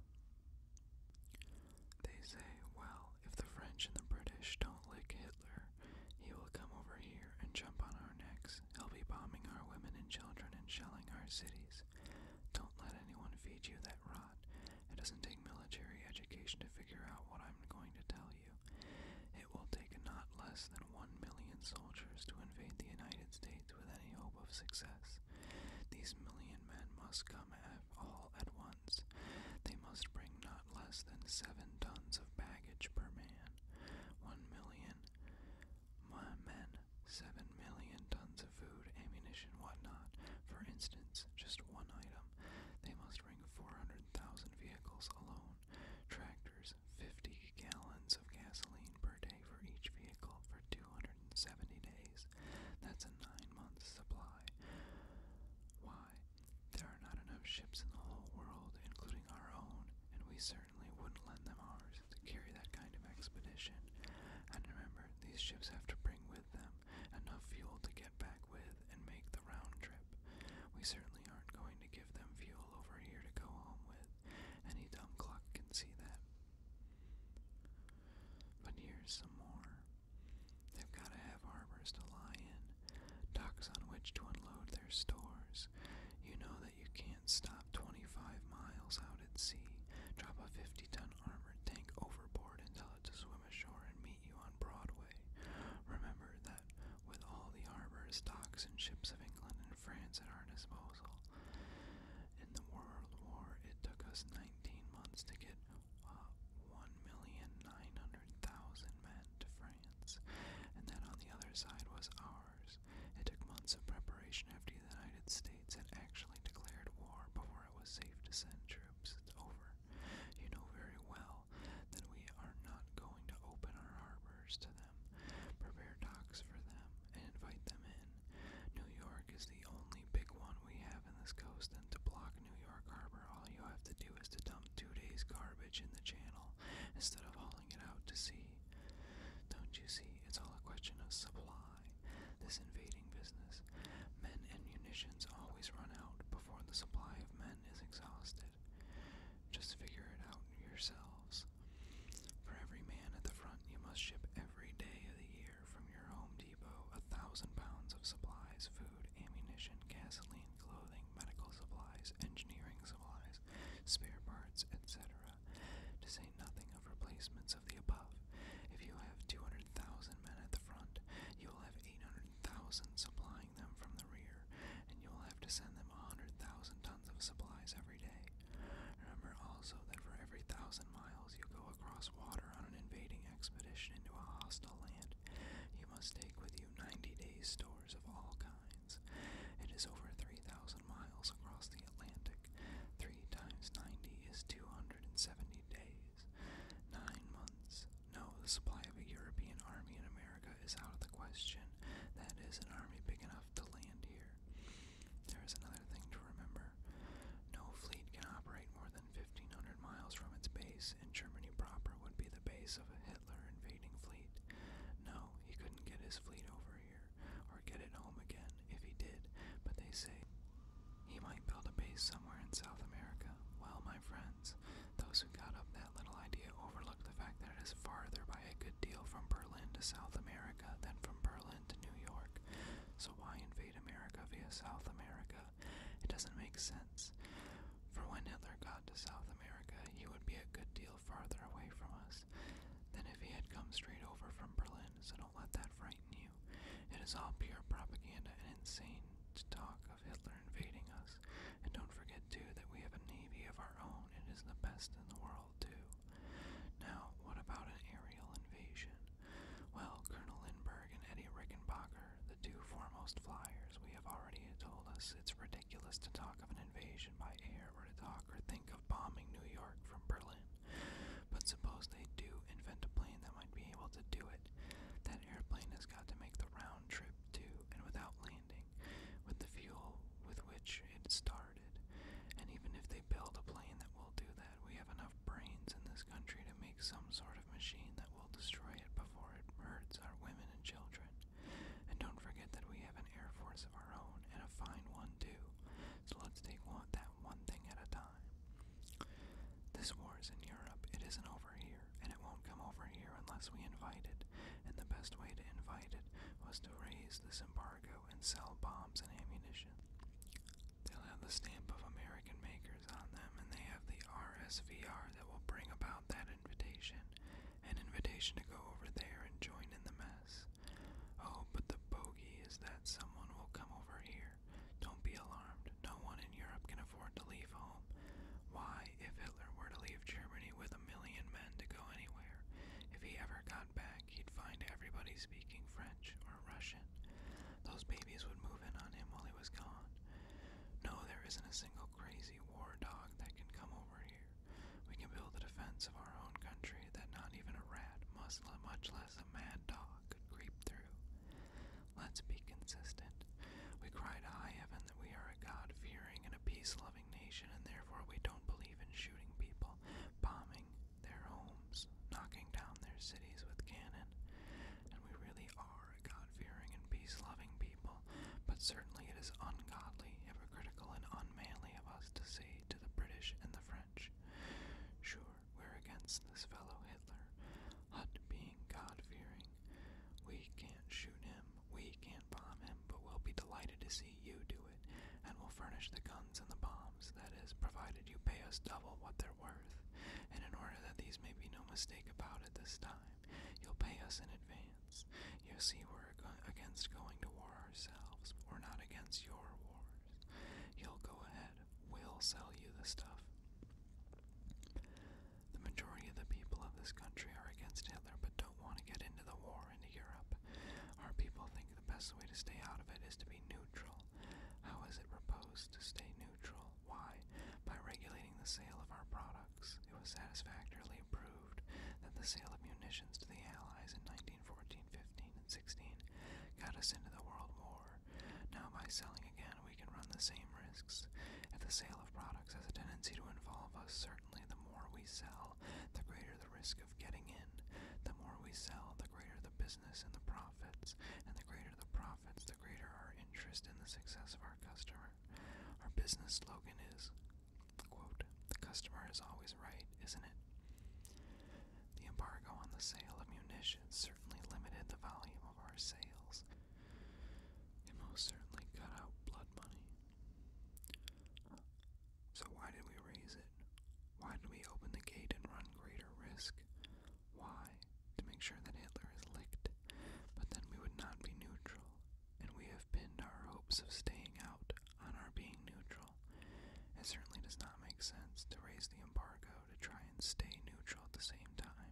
They say, well, if the French and the British don't lick Hitler, he will come over here and jump on our necks. He'll be bombing our women and children and shelling our cities. Don't let anyone feed you that rot. It doesn't take military education to figure out what I'm going to tell you. It will take not less than 1,000,000 soldiers to invade the United States with any hope of success. These 1,000,000 men must come all at once. They must bring not less than 7 tons of baggage per man. 1,000,000 men, 7,000,000 tons of food, ammunition, whatnot. For instance, just one item. They must bring 400,000 vehicles alone. Tractors, 50 gallons of gasoline per day for each vehicle for 270 days. That's a 9-month supply. Why? There are not enough ships in the whole world, including our own, and we certainly wouldn't lend them ours to carry that kind of expedition. And remember, these ships have to bring with them enough fuel to get back with and make the round trip. We certainly aren't going to give them fuel over here to go home with. Any dumb cluck can see that. But here's some more. They've got to have harbors to lie in. us 19 months to get 1,900,000 men to France, and that on the other side was ours. It took months of preparation after the United States had actually declared war before it was safe to send troops. It's over. You know very well that we are not going to open our harbors to them, prepare docks for them, and invite them in. New York is the only big one we have in this coast, and to block New York Harbor, all you have to do is to dump 2 days' garbage in the channel instead of hauling it out to sea. Don't you see, it's all a question of supply. This invading business. Men and munitions always run out before the supply of men is exhausted. Just figure it out yourselves. For every man at the front, you must ship every day of the year from your Home Depot 1,000 pounds of supplies, food, ammunition, gasoline, clothing, medical supplies, engineering supplies, spare parts, etc., to say nothing of replacements of the above. If you have 200,000 men at the front, you will have 800,000 supplying them from the rear, and you will have to send them 100,000 tons of supplies every day. Remember also that for every 1,000 miles you go across water on an invading expedition into a hostile land, you must take with you 90 days' stores of all kinds. It is over 3,000 miles across the Atlantic. 3 times 90 is 270 days. 9 months. No, the supply of a European army in America is out of the question. That is, an army big enough to land here. There is another thing to remember. No fleet can operate more than 1,500 miles from its base, and Germany proper would be the base of a Hitler invading fleet. No, he couldn't get his fleet over here, or get it home again if he did, but they say he might build a base somewhere in South America. Well, my friends, those who got up that little idea overlook the fact that it is farther by a good deal from Berlin to South America than from Berlin to New York. So why invade America via South America? It doesn't make sense. For when Hitler got to South America, he would be a good deal farther away from us than if he had come straight over from Berlin, so don't let that frighten you. It is all pure propaganda and insane to talk of Hitler invading us. And don't forget, too, that we have a navy of our own. It is the best in the world, too. Now, what about an aerial invasion? Well, Colonel Lindbergh and Eddie Rickenbacker, the 2 foremost flyers, we have already told us it's ridiculous to talk of an invasion by air or to talk or think of bombing New York from Berlin. But suppose they do invent a plane that might be able to do it. That airplane has got to make the round trip, too, and without landing, with the fuel with which it started. And even if they build a plane that will do that, we have enough brains in this country to make some sort of machine that will destroy it before it hurts our women and children. And don't forget that we have an air force of our own, and a fine one, too. So let's take that one thing at a time. This war is in Europe. It isn't over here, and it won't come over here unless we invite it. And the best way to invite it was to raise this embargo and sell bombs and ammunition. They'll have the stamp of American makers on them, and they have the RSVR that will bring about that invitation. An invitation to go over there and join in the mess. Oh, but the bogey is that someone will come over here. Don't be alarmed. No one in Europe can afford to leave home. Why, if Hitler were to leave Germany with 1 million men to go anywhere, if he ever got back, he'd find everybody speaking French or Russian. Those babies would move in on him while he was gone. No, there isn't a single crazy war dog that can come over here. We can build a defense of our own country that not even a rat, much less a mad dog, could creep through. Let's be consistent. We cry to high heaven that we are a God-fearing and a peace-loving nation, and therefore we don't believe in shooting people, bombing their homes, knocking down their cities with cannon. And we really are a God-fearing and peace-loving people, but certainly it is ungodly, hypocritical, and unmanly of us to say to the British and the French, sure, we're against this fellow Hitler, Hut being God-fearing. We can't shoot him, we can't bomb him, but we'll be delighted to see you do it, and we'll furnish the guns and the bombs, that is, provided you pay us double what they're worth. And in order that these may be no mistake about it this time, you'll pay us in advance. You see, we're against going to war ourselves, but we're not against your wars. You'll go ahead, we'll sell you the stuff. best way to stay out of it is to be neutral. How is it proposed to stay neutral? Why? By regulating the sale of our products. It was satisfactorily proved that the sale of munitions to the Allies in 1914, 15, and 16 got us into the World War. Now by selling again, we can run the same risks. If the sale of products has a tendency to involve us, certainly the more we sell, the greater the risk of getting in. The more we sell, the greater the business and the profits, and the greater the profits, the greater our interest in the success of our customer. Our business slogan is, quote, "The customer is always right, isn't it?" The embargo on the sale of munitions certainly limited the volume of our sales. It most certainly cut out blood money. So why did we raise it? Why did we open the gate and run greater risk? Why? To make sure that Hitler is licked. But then we would not be neutral, and we have pinned our hopes of staying out on our being neutral. It certainly does not make sense to raise the embargo to try and stay neutral at the same time.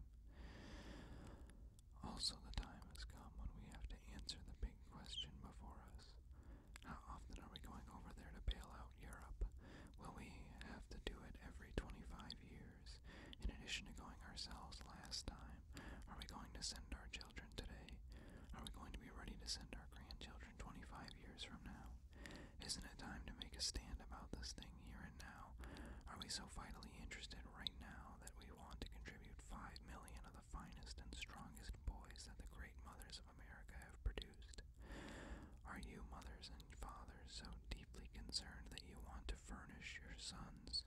Also, the time has come when we have to answer the big question before us. How often are we going over there to bail out Europe? Will we have to do it every 25 years? In addition to going ourselves last time, are we going to send our children today? Are we going to be ready to send our grandchildren 25 years from now? Isn't it time to make a stand about this thing here and now? Are we so vitally interested right now that we want to contribute 5 million of the finest and strongest boys that the great mothers of America have produced? Are you mothers and fathers so deeply concerned that you want to furnish your sons?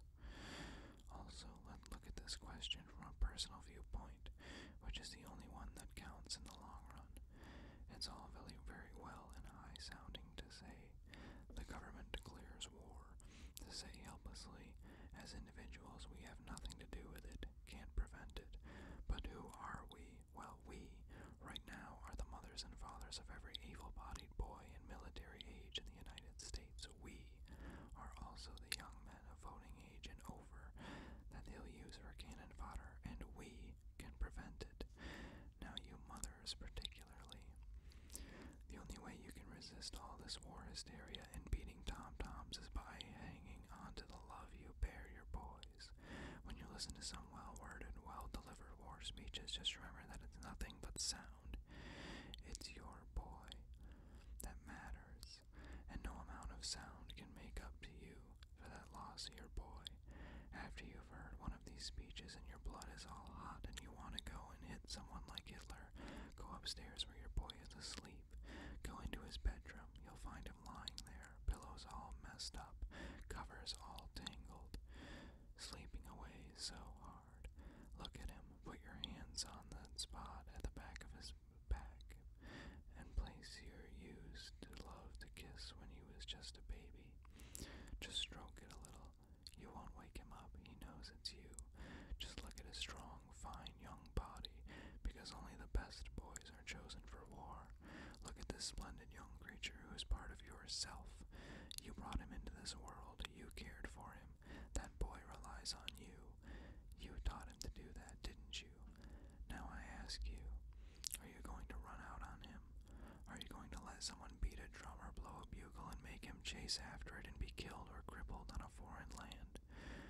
Also, let's look at this question from a personal viewpoint, which is the only one that counts in the long run. It's all very well and high-sounding to say, the government declares war, to say helplessly, as individuals we have nothing to do with it, can't prevent it. But who are we? Well, we, right now, are the mothers and fathers of every able-bodied boy in military age in the United States. We are also the young men of voting age and over that they'll use for cannon fodder, and we can prevent it. Now you mothers particularly. The only way you can resist all this war hysteria and beating tom-toms is by hanging on to the love you bear your boys. When you listen to some well-worded, well-delivered war speeches, just remember that it's nothing but sound. It's your boy that matters, and no amount of sound can make up to you for that loss of your boy. After you've heard one of these speeches and your blood is all hot and you want to go and hit someone like Hitler, go upstairs where your boy is asleep. Go into his bedroom. You'll find him lying there, pillows all messed up, covers all tangled, sleeping away so hard. Look at him. Put your hands on that spot at the back of his back and place your used to love to kiss when he was just a baby. Just stroke it a little. You won't wake him up. He knows it's you. Just look at his strong, fine, young body, because only the best boys are chosen for war. Look at this splendid young creature who is part of yourself. You brought him into this world. You cared for him. That boy relies on you. You taught him to do that, didn't you? Now I ask you, are you going to run out on him? Are you going to let someone beat a drum or blow a bugle and make him chase after it and be killed or crippled on a foreign land?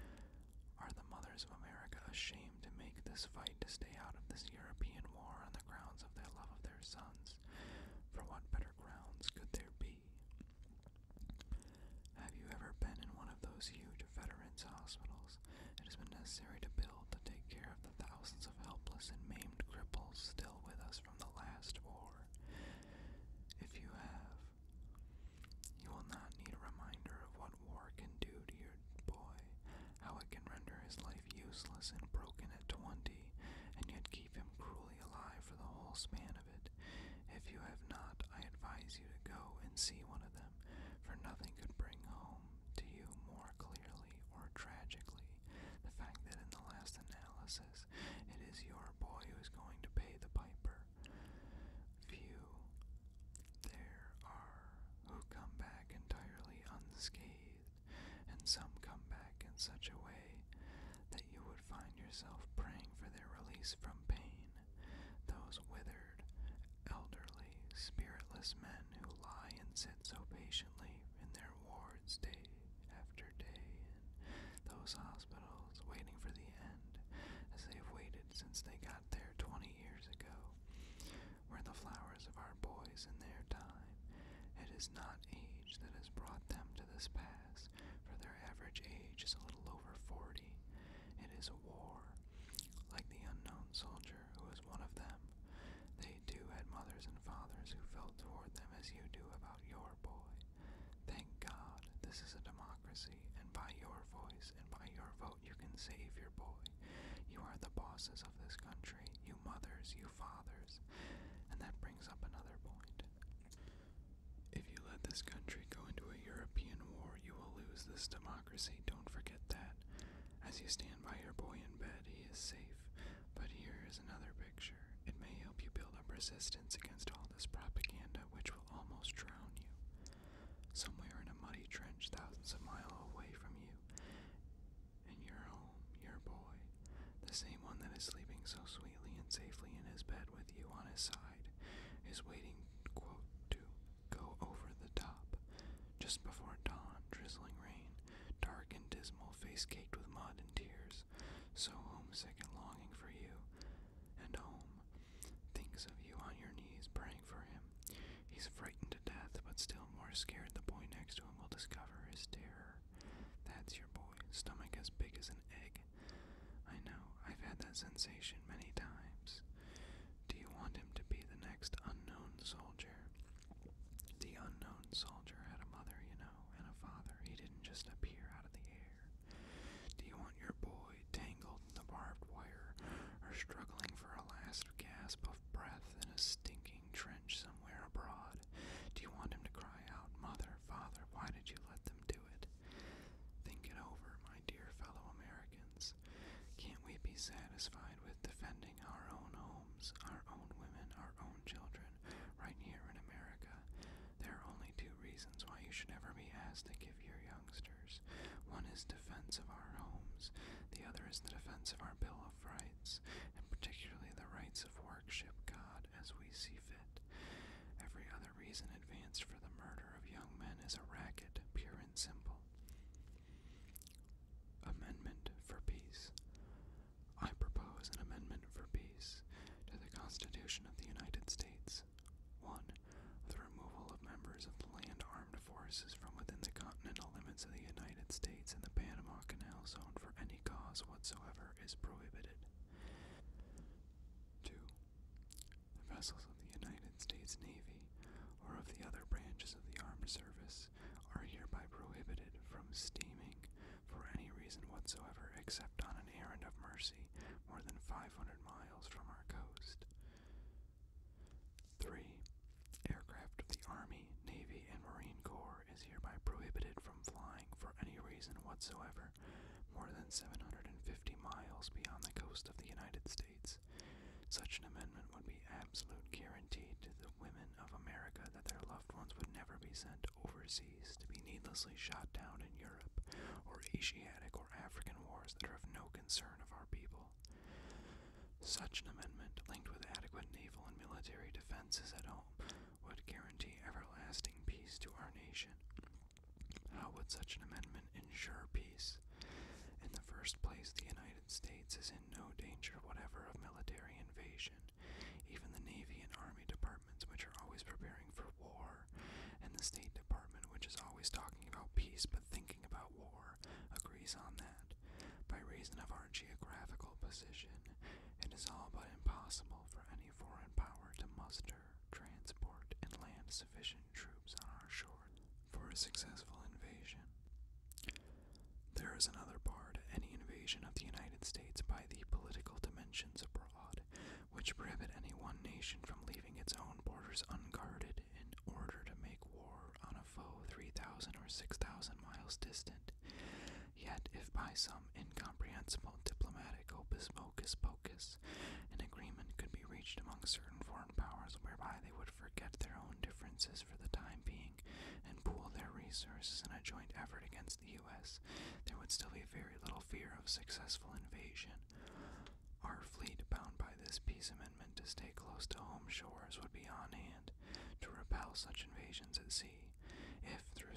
Are the mothers of America ashamed to make this fight to stay out of this European war on the grounds of their love of their sons? For what better grounds could there be? Have you ever been in one of those huge veterans' hospitals it has been necessary to build to take care of the thousands of helpless and maimed cripples still with us from the last war? If you have, you will not need a reminder of what war can do to your boy, how it can render his life useless and broken at 20, and yet keep him cruelly alive for the whole span of it. If you have not, I advise you to go and see one of them, for nothing could bring home to you more clearly or tragically the fact that in the last analysis, it is your boy who is going to pay the piper. Few there are who come back entirely unscathed, and some come back in such a way that you would find yourself praying for their release from pain. Those withered, elderly, spiritless men who sit so patiently in their wards day after day in those hospitals, waiting for the end, as they've waited since they got there 20 years ago. We're the flowers of our boys in their time. It is not age that has brought them to this pass, for their average age is a little over 40. It is a war, like the unknown soldier who is one of them. They too had mothers and fathers who felt toward them as you do about your boy. Thank God this is a democracy, and by your voice and by your vote you can save your boy. You are the bosses of this country, you mothers, you fathers. And that brings up another point. If you let this country go into a European war, you will lose this democracy. Don't forget that. As you stand by your boy in bed, he is safe. But here is another picture. It may help you build up resistance against all this propaganda which will almost drown you. Somewhere in a muddy trench thousands of miles away from you, in your home, your boy, the same one that is sleeping so sweetly and safely in his bed with you on his side, is waiting, quote, to go over the top, just before dawn, drizzling rain, dark and dismal, face caked with mud and tears, so homesick and longing for you, and home, thinks of you on your knees, praying for him. He's frightened to death, but still more scared the boy next to him will discover his terror. That's your boy, stomach as big as an egg. I know, I've had that sensation many times. Do you want him to be the next unknown soldier? The unknown soldier had a mother, you know, and a father. He didn't just appear out of the air. Do you want your boy tangled in the barbed wire, or struggling for a last gasp of breath in a stinking trench somewhere abroad? Do you want him to cry out, "Mother, Father, why did you let them do it?" Think it over, my dear fellow Americans. Can't we be satisfied with defending our own homes, our own women, our own children, right here in America? There are only two reasons why you should never be asked to give your youngsters. One is defense of our homes. The other is the defense of our Bill of Rights, and particularly the rights of worship God as we see fit. Every other reason advanced for the murder of young men is a racket, pure and simple. Amendment for Peace. I propose an amendment for peace to the Constitution of the United States. 1. The removal of members of the land armed forces from within the continental limits of the United States and the Panama Canal Zone for any cause whatsoever is prohibited. 2. The vessels of the United States Navy or of the other branches of the armed service are hereby prohibited from steaming for any reason whatsoever except on an errand of mercy more than 500 miles from our coast. 3. Aircraft of the Army, Navy, and Marine Corps is hereby prohibited from flying for any reason whatsoever more than 750 miles beyond the coast of the United States. Such an amendment would be absolute guarantee to the women of America that their loved ones would never be sent overseas to be needlessly shot down in Europe or Asiatic or African wars that are of no concern of our people. Such an amendment, linked with adequate naval and military defenses at home, would guarantee everlasting peace to our nation. How would such an amendment ensure peace? In the first place, the United States is in no danger whatever of military invasion. Even the Navy and Army departments, which are always preparing for war, and the State Department, which is always talking about peace but thinking about war, agrees on that. By reason of our geographical position, it is all but impossible for any foreign power to muster, transport, and land sufficient troops on our shore for a successful invasion. There is another bar to any invasion of the United States by the political dimensions abroad, which prohibit any one nation from leaving its own borders unguarded in order to make war on a foe 3,000 or 6,000 miles distant. Yet, if by some incomprehensible diplomatic hocus pocus an agreement could be reached among certain foreign powers whereby they would forget their own differences for the time being and pool their resources in a joint effort against the U.S., there would still be very little fear of successful invasion. Our fleet, bound by this peace amendment to stay close to home shores, would be on hand to repel such invasions at sea,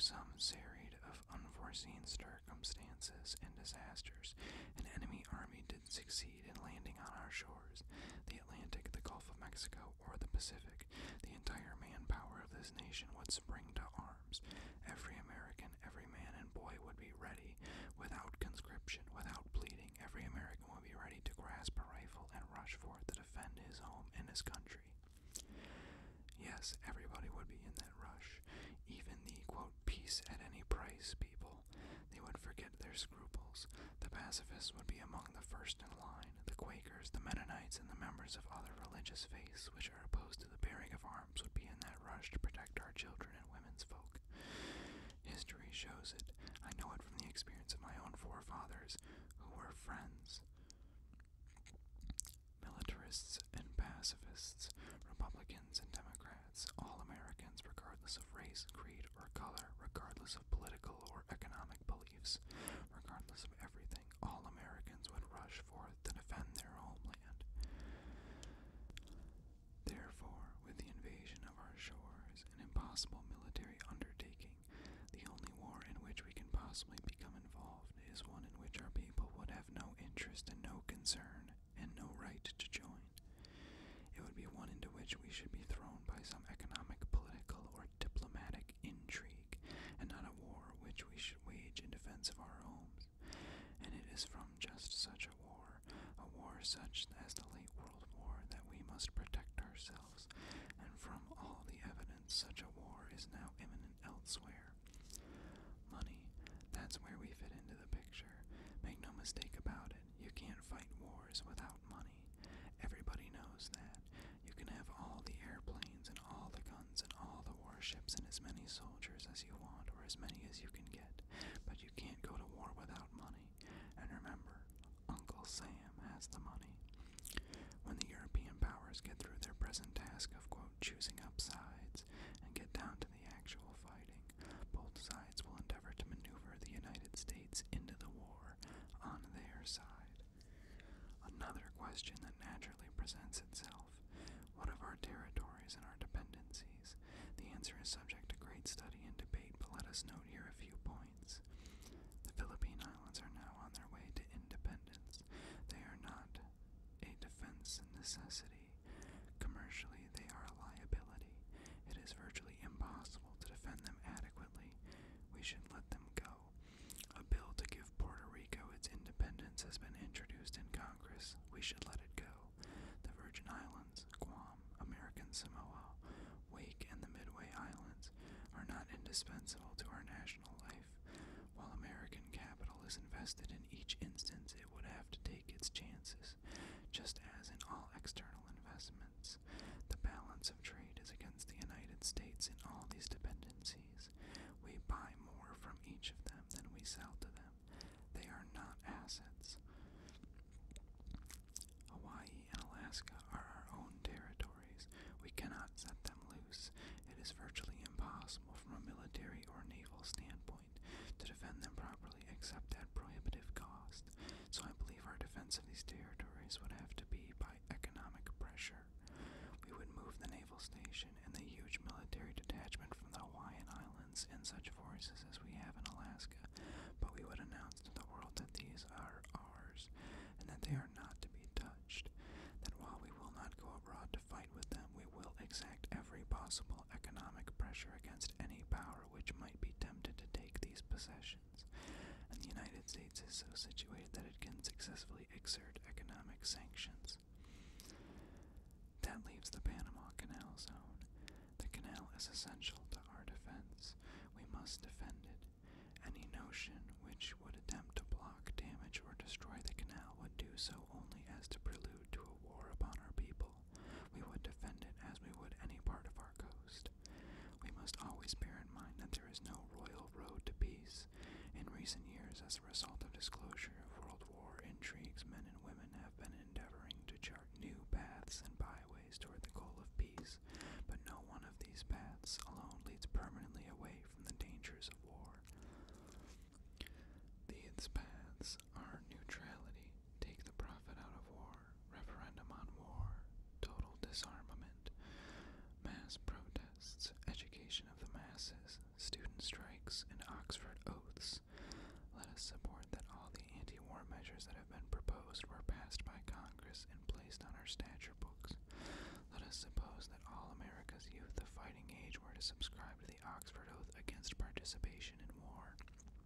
some series of unforeseen circumstances and disasters, an enemy army did succeed in landing on our shores, the Atlantic, the Gulf of Mexico, or the Pacific, the entire manpower of this nation would spring to arms. Every American, every man and boy would be ready, without conscription, without pleading. Every American would be ready to grasp a rifle and rush forth to defend his home and his country. Yes, everybody would be in that rush, even the, quote, peace at any price people. They would forget their scruples. The pacifists would be among the first in line. The Quakers, the Mennonites, and the members of other religious faiths which are opposed to the bearing of arms would be in that rush to protect our children and women's folk. History shows it. I know it from the experience of my own forefathers, who were friends. Militarists and pacifists, Republicans and Democrats, all Americans, regardless of race, creed, or color, regardless of political or economic beliefs, regardless of everything, all Americans would rush forth to defend their homeland. Therefore, with the invasion of our shores, an impossible military undertaking, the only war in which we can possibly become involved is one in which our people would have no interest and no concern, and no right to join. It would be one into which we should be thrown by some economic, political, or diplomatic intrigue, and not a war which we should wage in defense of our homes. And it is from just such a war such as the late World War, that we must protect ourselves, and from all the evidence such a war is now imminent elsewhere. Money, that's where we fit into the picture. Make no mistake about it, you can't fight wars without money. Everybody knows that. You can have all the airplanes and all the guns and all the warships and as many soldiers as you want, or as many as you can get, but you can't go to war without money. And remember, Uncle Sam has the money. When the European powers get through their present task of, quote, choosing up sides and get down to the actual fighting, both sides will endeavor to maneuver the United States into the war on their side. Another question that naturally presents itself: what of our territories and our dependencies? The answer is subject to great study and debate, but let us note here a few points. The Philippine Islands are now on their way to independence. They are not a defense necessity. Commercially, they are a liability. It is virtually impossible to defend them adequately. We should let them go. A bill to give Puerto Rico its independence has been introduced in Congress. We should let it go. The Virgin Islands, Guam, American Samoa, Wake, and the Midway Islands are not indispensable to our national life. While American capital is invested in each instance, it would have to take its chances. Just as in all external investments, the balance of trade is against the United States in all these dependencies. We buy more from each of them than we sell to them. They are not assets. Hawaii and Alaska are our own territories. We cannot set them loose. It is virtually impossible from a military or naval standpoint to defend them properly except at prohibitive cost. So I believe our defense of these territories would have to be by economic pressure. We would move the naval station and the huge military detachment from the Hawaiian Islands and such forces as we have in Alaska, but we would announce to the world that these are ours, and that they are not to be touched, that while we will not go abroad to fight with them, we will exact every possible economic pressure against any power which might be tempted to take these possessions, and the United States is so situated that it can successfully exert economic sanctions. That leaves the Panama Canal Zone. The canal is essential to our defense. We must defend it. Any notion which would attempt to block, damage, or destroy the canal would do so only as to prelude to a war upon our people. We would defend it as we would any part of our coast. We must always bear in mind that there is no royal road to peace. In recent years, as a result of disclosure of World War intrigues, men and women have been endeavoring to chart new paths and byways toward the goal of peace, but no one of these paths alone leads permanently away from the dangers of war. These paths are neutrality, take the profit out of war, referendum on war, total disarmament, mass protests, education of the masses, student strikes, and Oxford oaths. Let us support that all the anti-war measures that have been proposed were passed by Congress and placed on our statute books. Let us suppose that all America's youth of fighting age were to subscribe to the Oxford Oath against participation in war.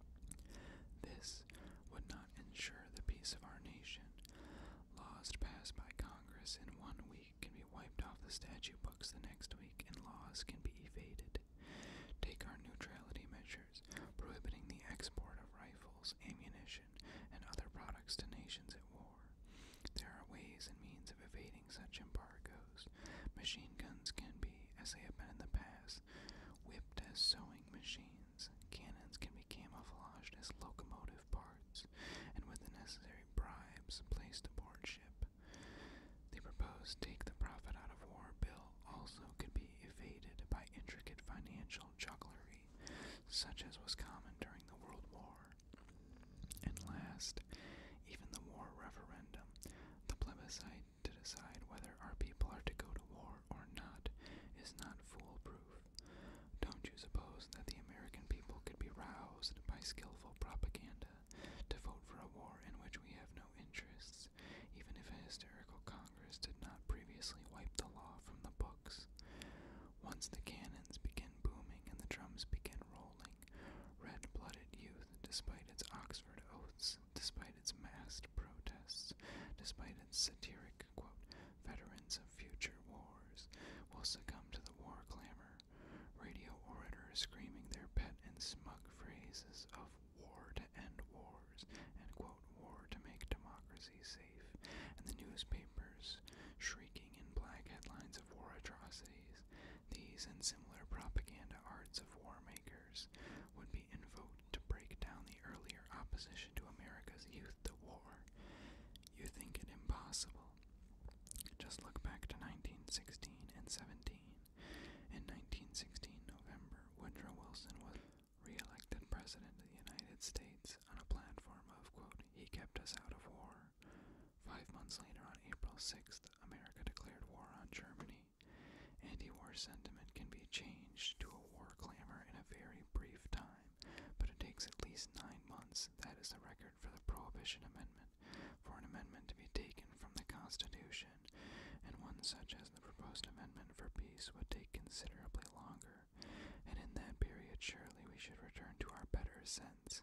This would not ensure the peace of our nation. Laws passed by Congress in 1 week can be wiped off the statute books the next week, and laws can be evaded. Take our neutrality measures, prohibiting the export of rifles, ammunition, and other products to nations at war. There are ways and means of evading such embargoes. Machine guns can be, as they have been in the past, whipped as sewing machines. Cannons can be camouflaged as locomotive parts, and with the necessary bribes placed aboard ship. The proposed Take the Profit Out of War bill also could be evaded by intricate financial jugglery, such as was common during the World War. And last, even the war referendum, the plebiscite to decide whether our people are to go to war or not, is not foolproof. Don't you suppose that the American people could be roused by skillful propaganda to vote for a war in which we have no interests, even if a hysterical Congress did not previously wipe the law from the books? Once the cannons begin booming and the drums begin rolling, red-blooded youth, despite its Oxford oaths, despite its massed protests, despite its satiric, quote, veterans of future wars, will succumb to the war clamor. Radio orators screaming their pet and smug phrases of war to end wars and, quote, war to make democracy safe, and the newspapers shrieking in black headlines of war atrocities. These and similar propaganda arts of war makers would be invoked to break down the earlier opposition to America's youth to war. You think it impossible? Just look back to 1916 and 17. In 1916 November, Woodrow Wilson was re-elected President of the United States on a platform of, quote, he kept us out of war. 5 months later, on April 6th, America declared war on Germany. Anti-war sentiment can be changed to a war clamor in a very brief time, but it takes at least 9 months. That is the record for the Prohibition Amendment, for an amendment to be taken from the Constitution, and one such as the proposed amendment for peace would take considerably longer, and in that period surely we should return to our better sense.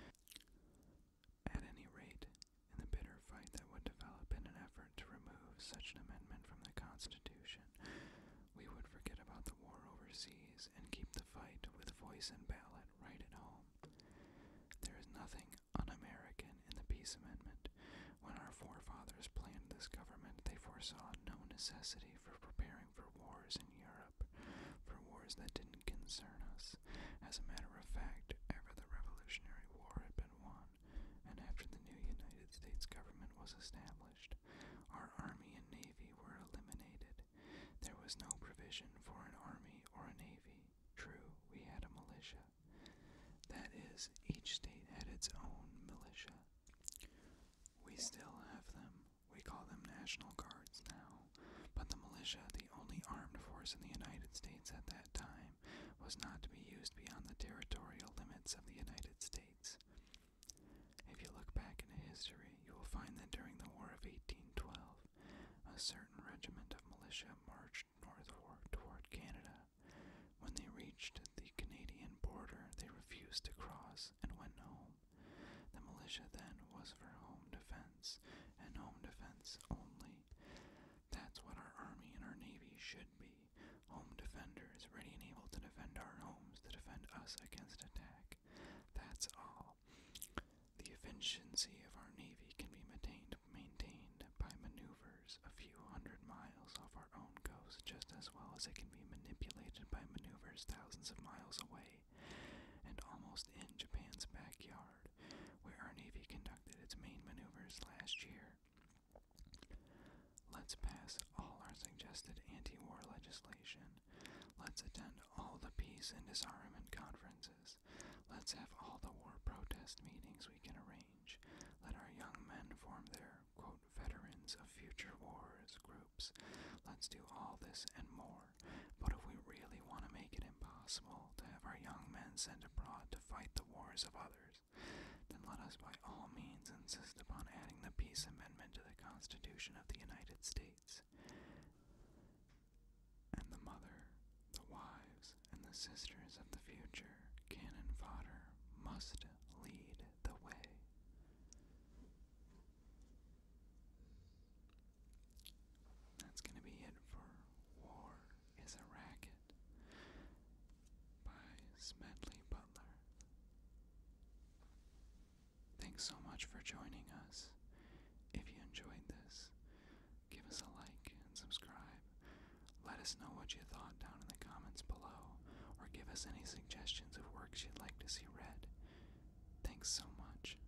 At any rate, in the bitter fight that would develop in an effort to remove such an amendment from the Constitution, we would forget about the war overseas and keep the fight with voice and ballot right at home. There is nothing un-American in the Peace Amendment. When our forefathers planned this government, they foresaw no necessity for preparing for wars in Europe, for wars that didn't concern us. As a matter of fact, after the Revolutionary War had been won, and after the new United States government was established, our Army and Navy were eliminated. There was no provision for an Army or a Navy. True, we had a militia. That is, each state had its own militia. We still have them. We call them National Guards now. But the militia, the only armed force in the United States at that time, was not to be used beyond the territorial limits of the United States. If you look back into history, you will find that during the War of 1812, a certain regiment of militia marched northward toward Canada. When they reached the Canadian border, they refused to cross and went home. The militia then was for home defense, and home defense only. That's what our Army and our Navy should be. Home defenders, ready and able to defend our homes, to defend us against attack. That's all. The efficiency of our Navy can be maintained by maneuvers a few hundred miles off our own coast, just as well as it can be manipulated by maneuvers thousands of miles away, and almost in Japan's backyard, where our Navy conducted its main maneuvers last year. Let's pass all our suggested anti-war legislation. Let's attend all the peace and disarmament conferences. Let's have all the war protest meetings we can arrange. Let our young men form their, quote, veterans of future wars groups. Let's do all this and more. But if we really want to make it impossible to have our young men sent abroad to fight the wars of others, then let us by all means insist upon adding the Peace Amendment to the Constitution of the United States. And the mother, the wives, and the sisters of the future, cannon fodder, must lead the way. That's going to be it for War is a Racket by Smedley Butler. Thanks so much for joining us. If you enjoyed this, give us a like and subscribe. Let us know what you thought down in the comments below, or give us any suggestions of works you'd like to see read. Thanks so much.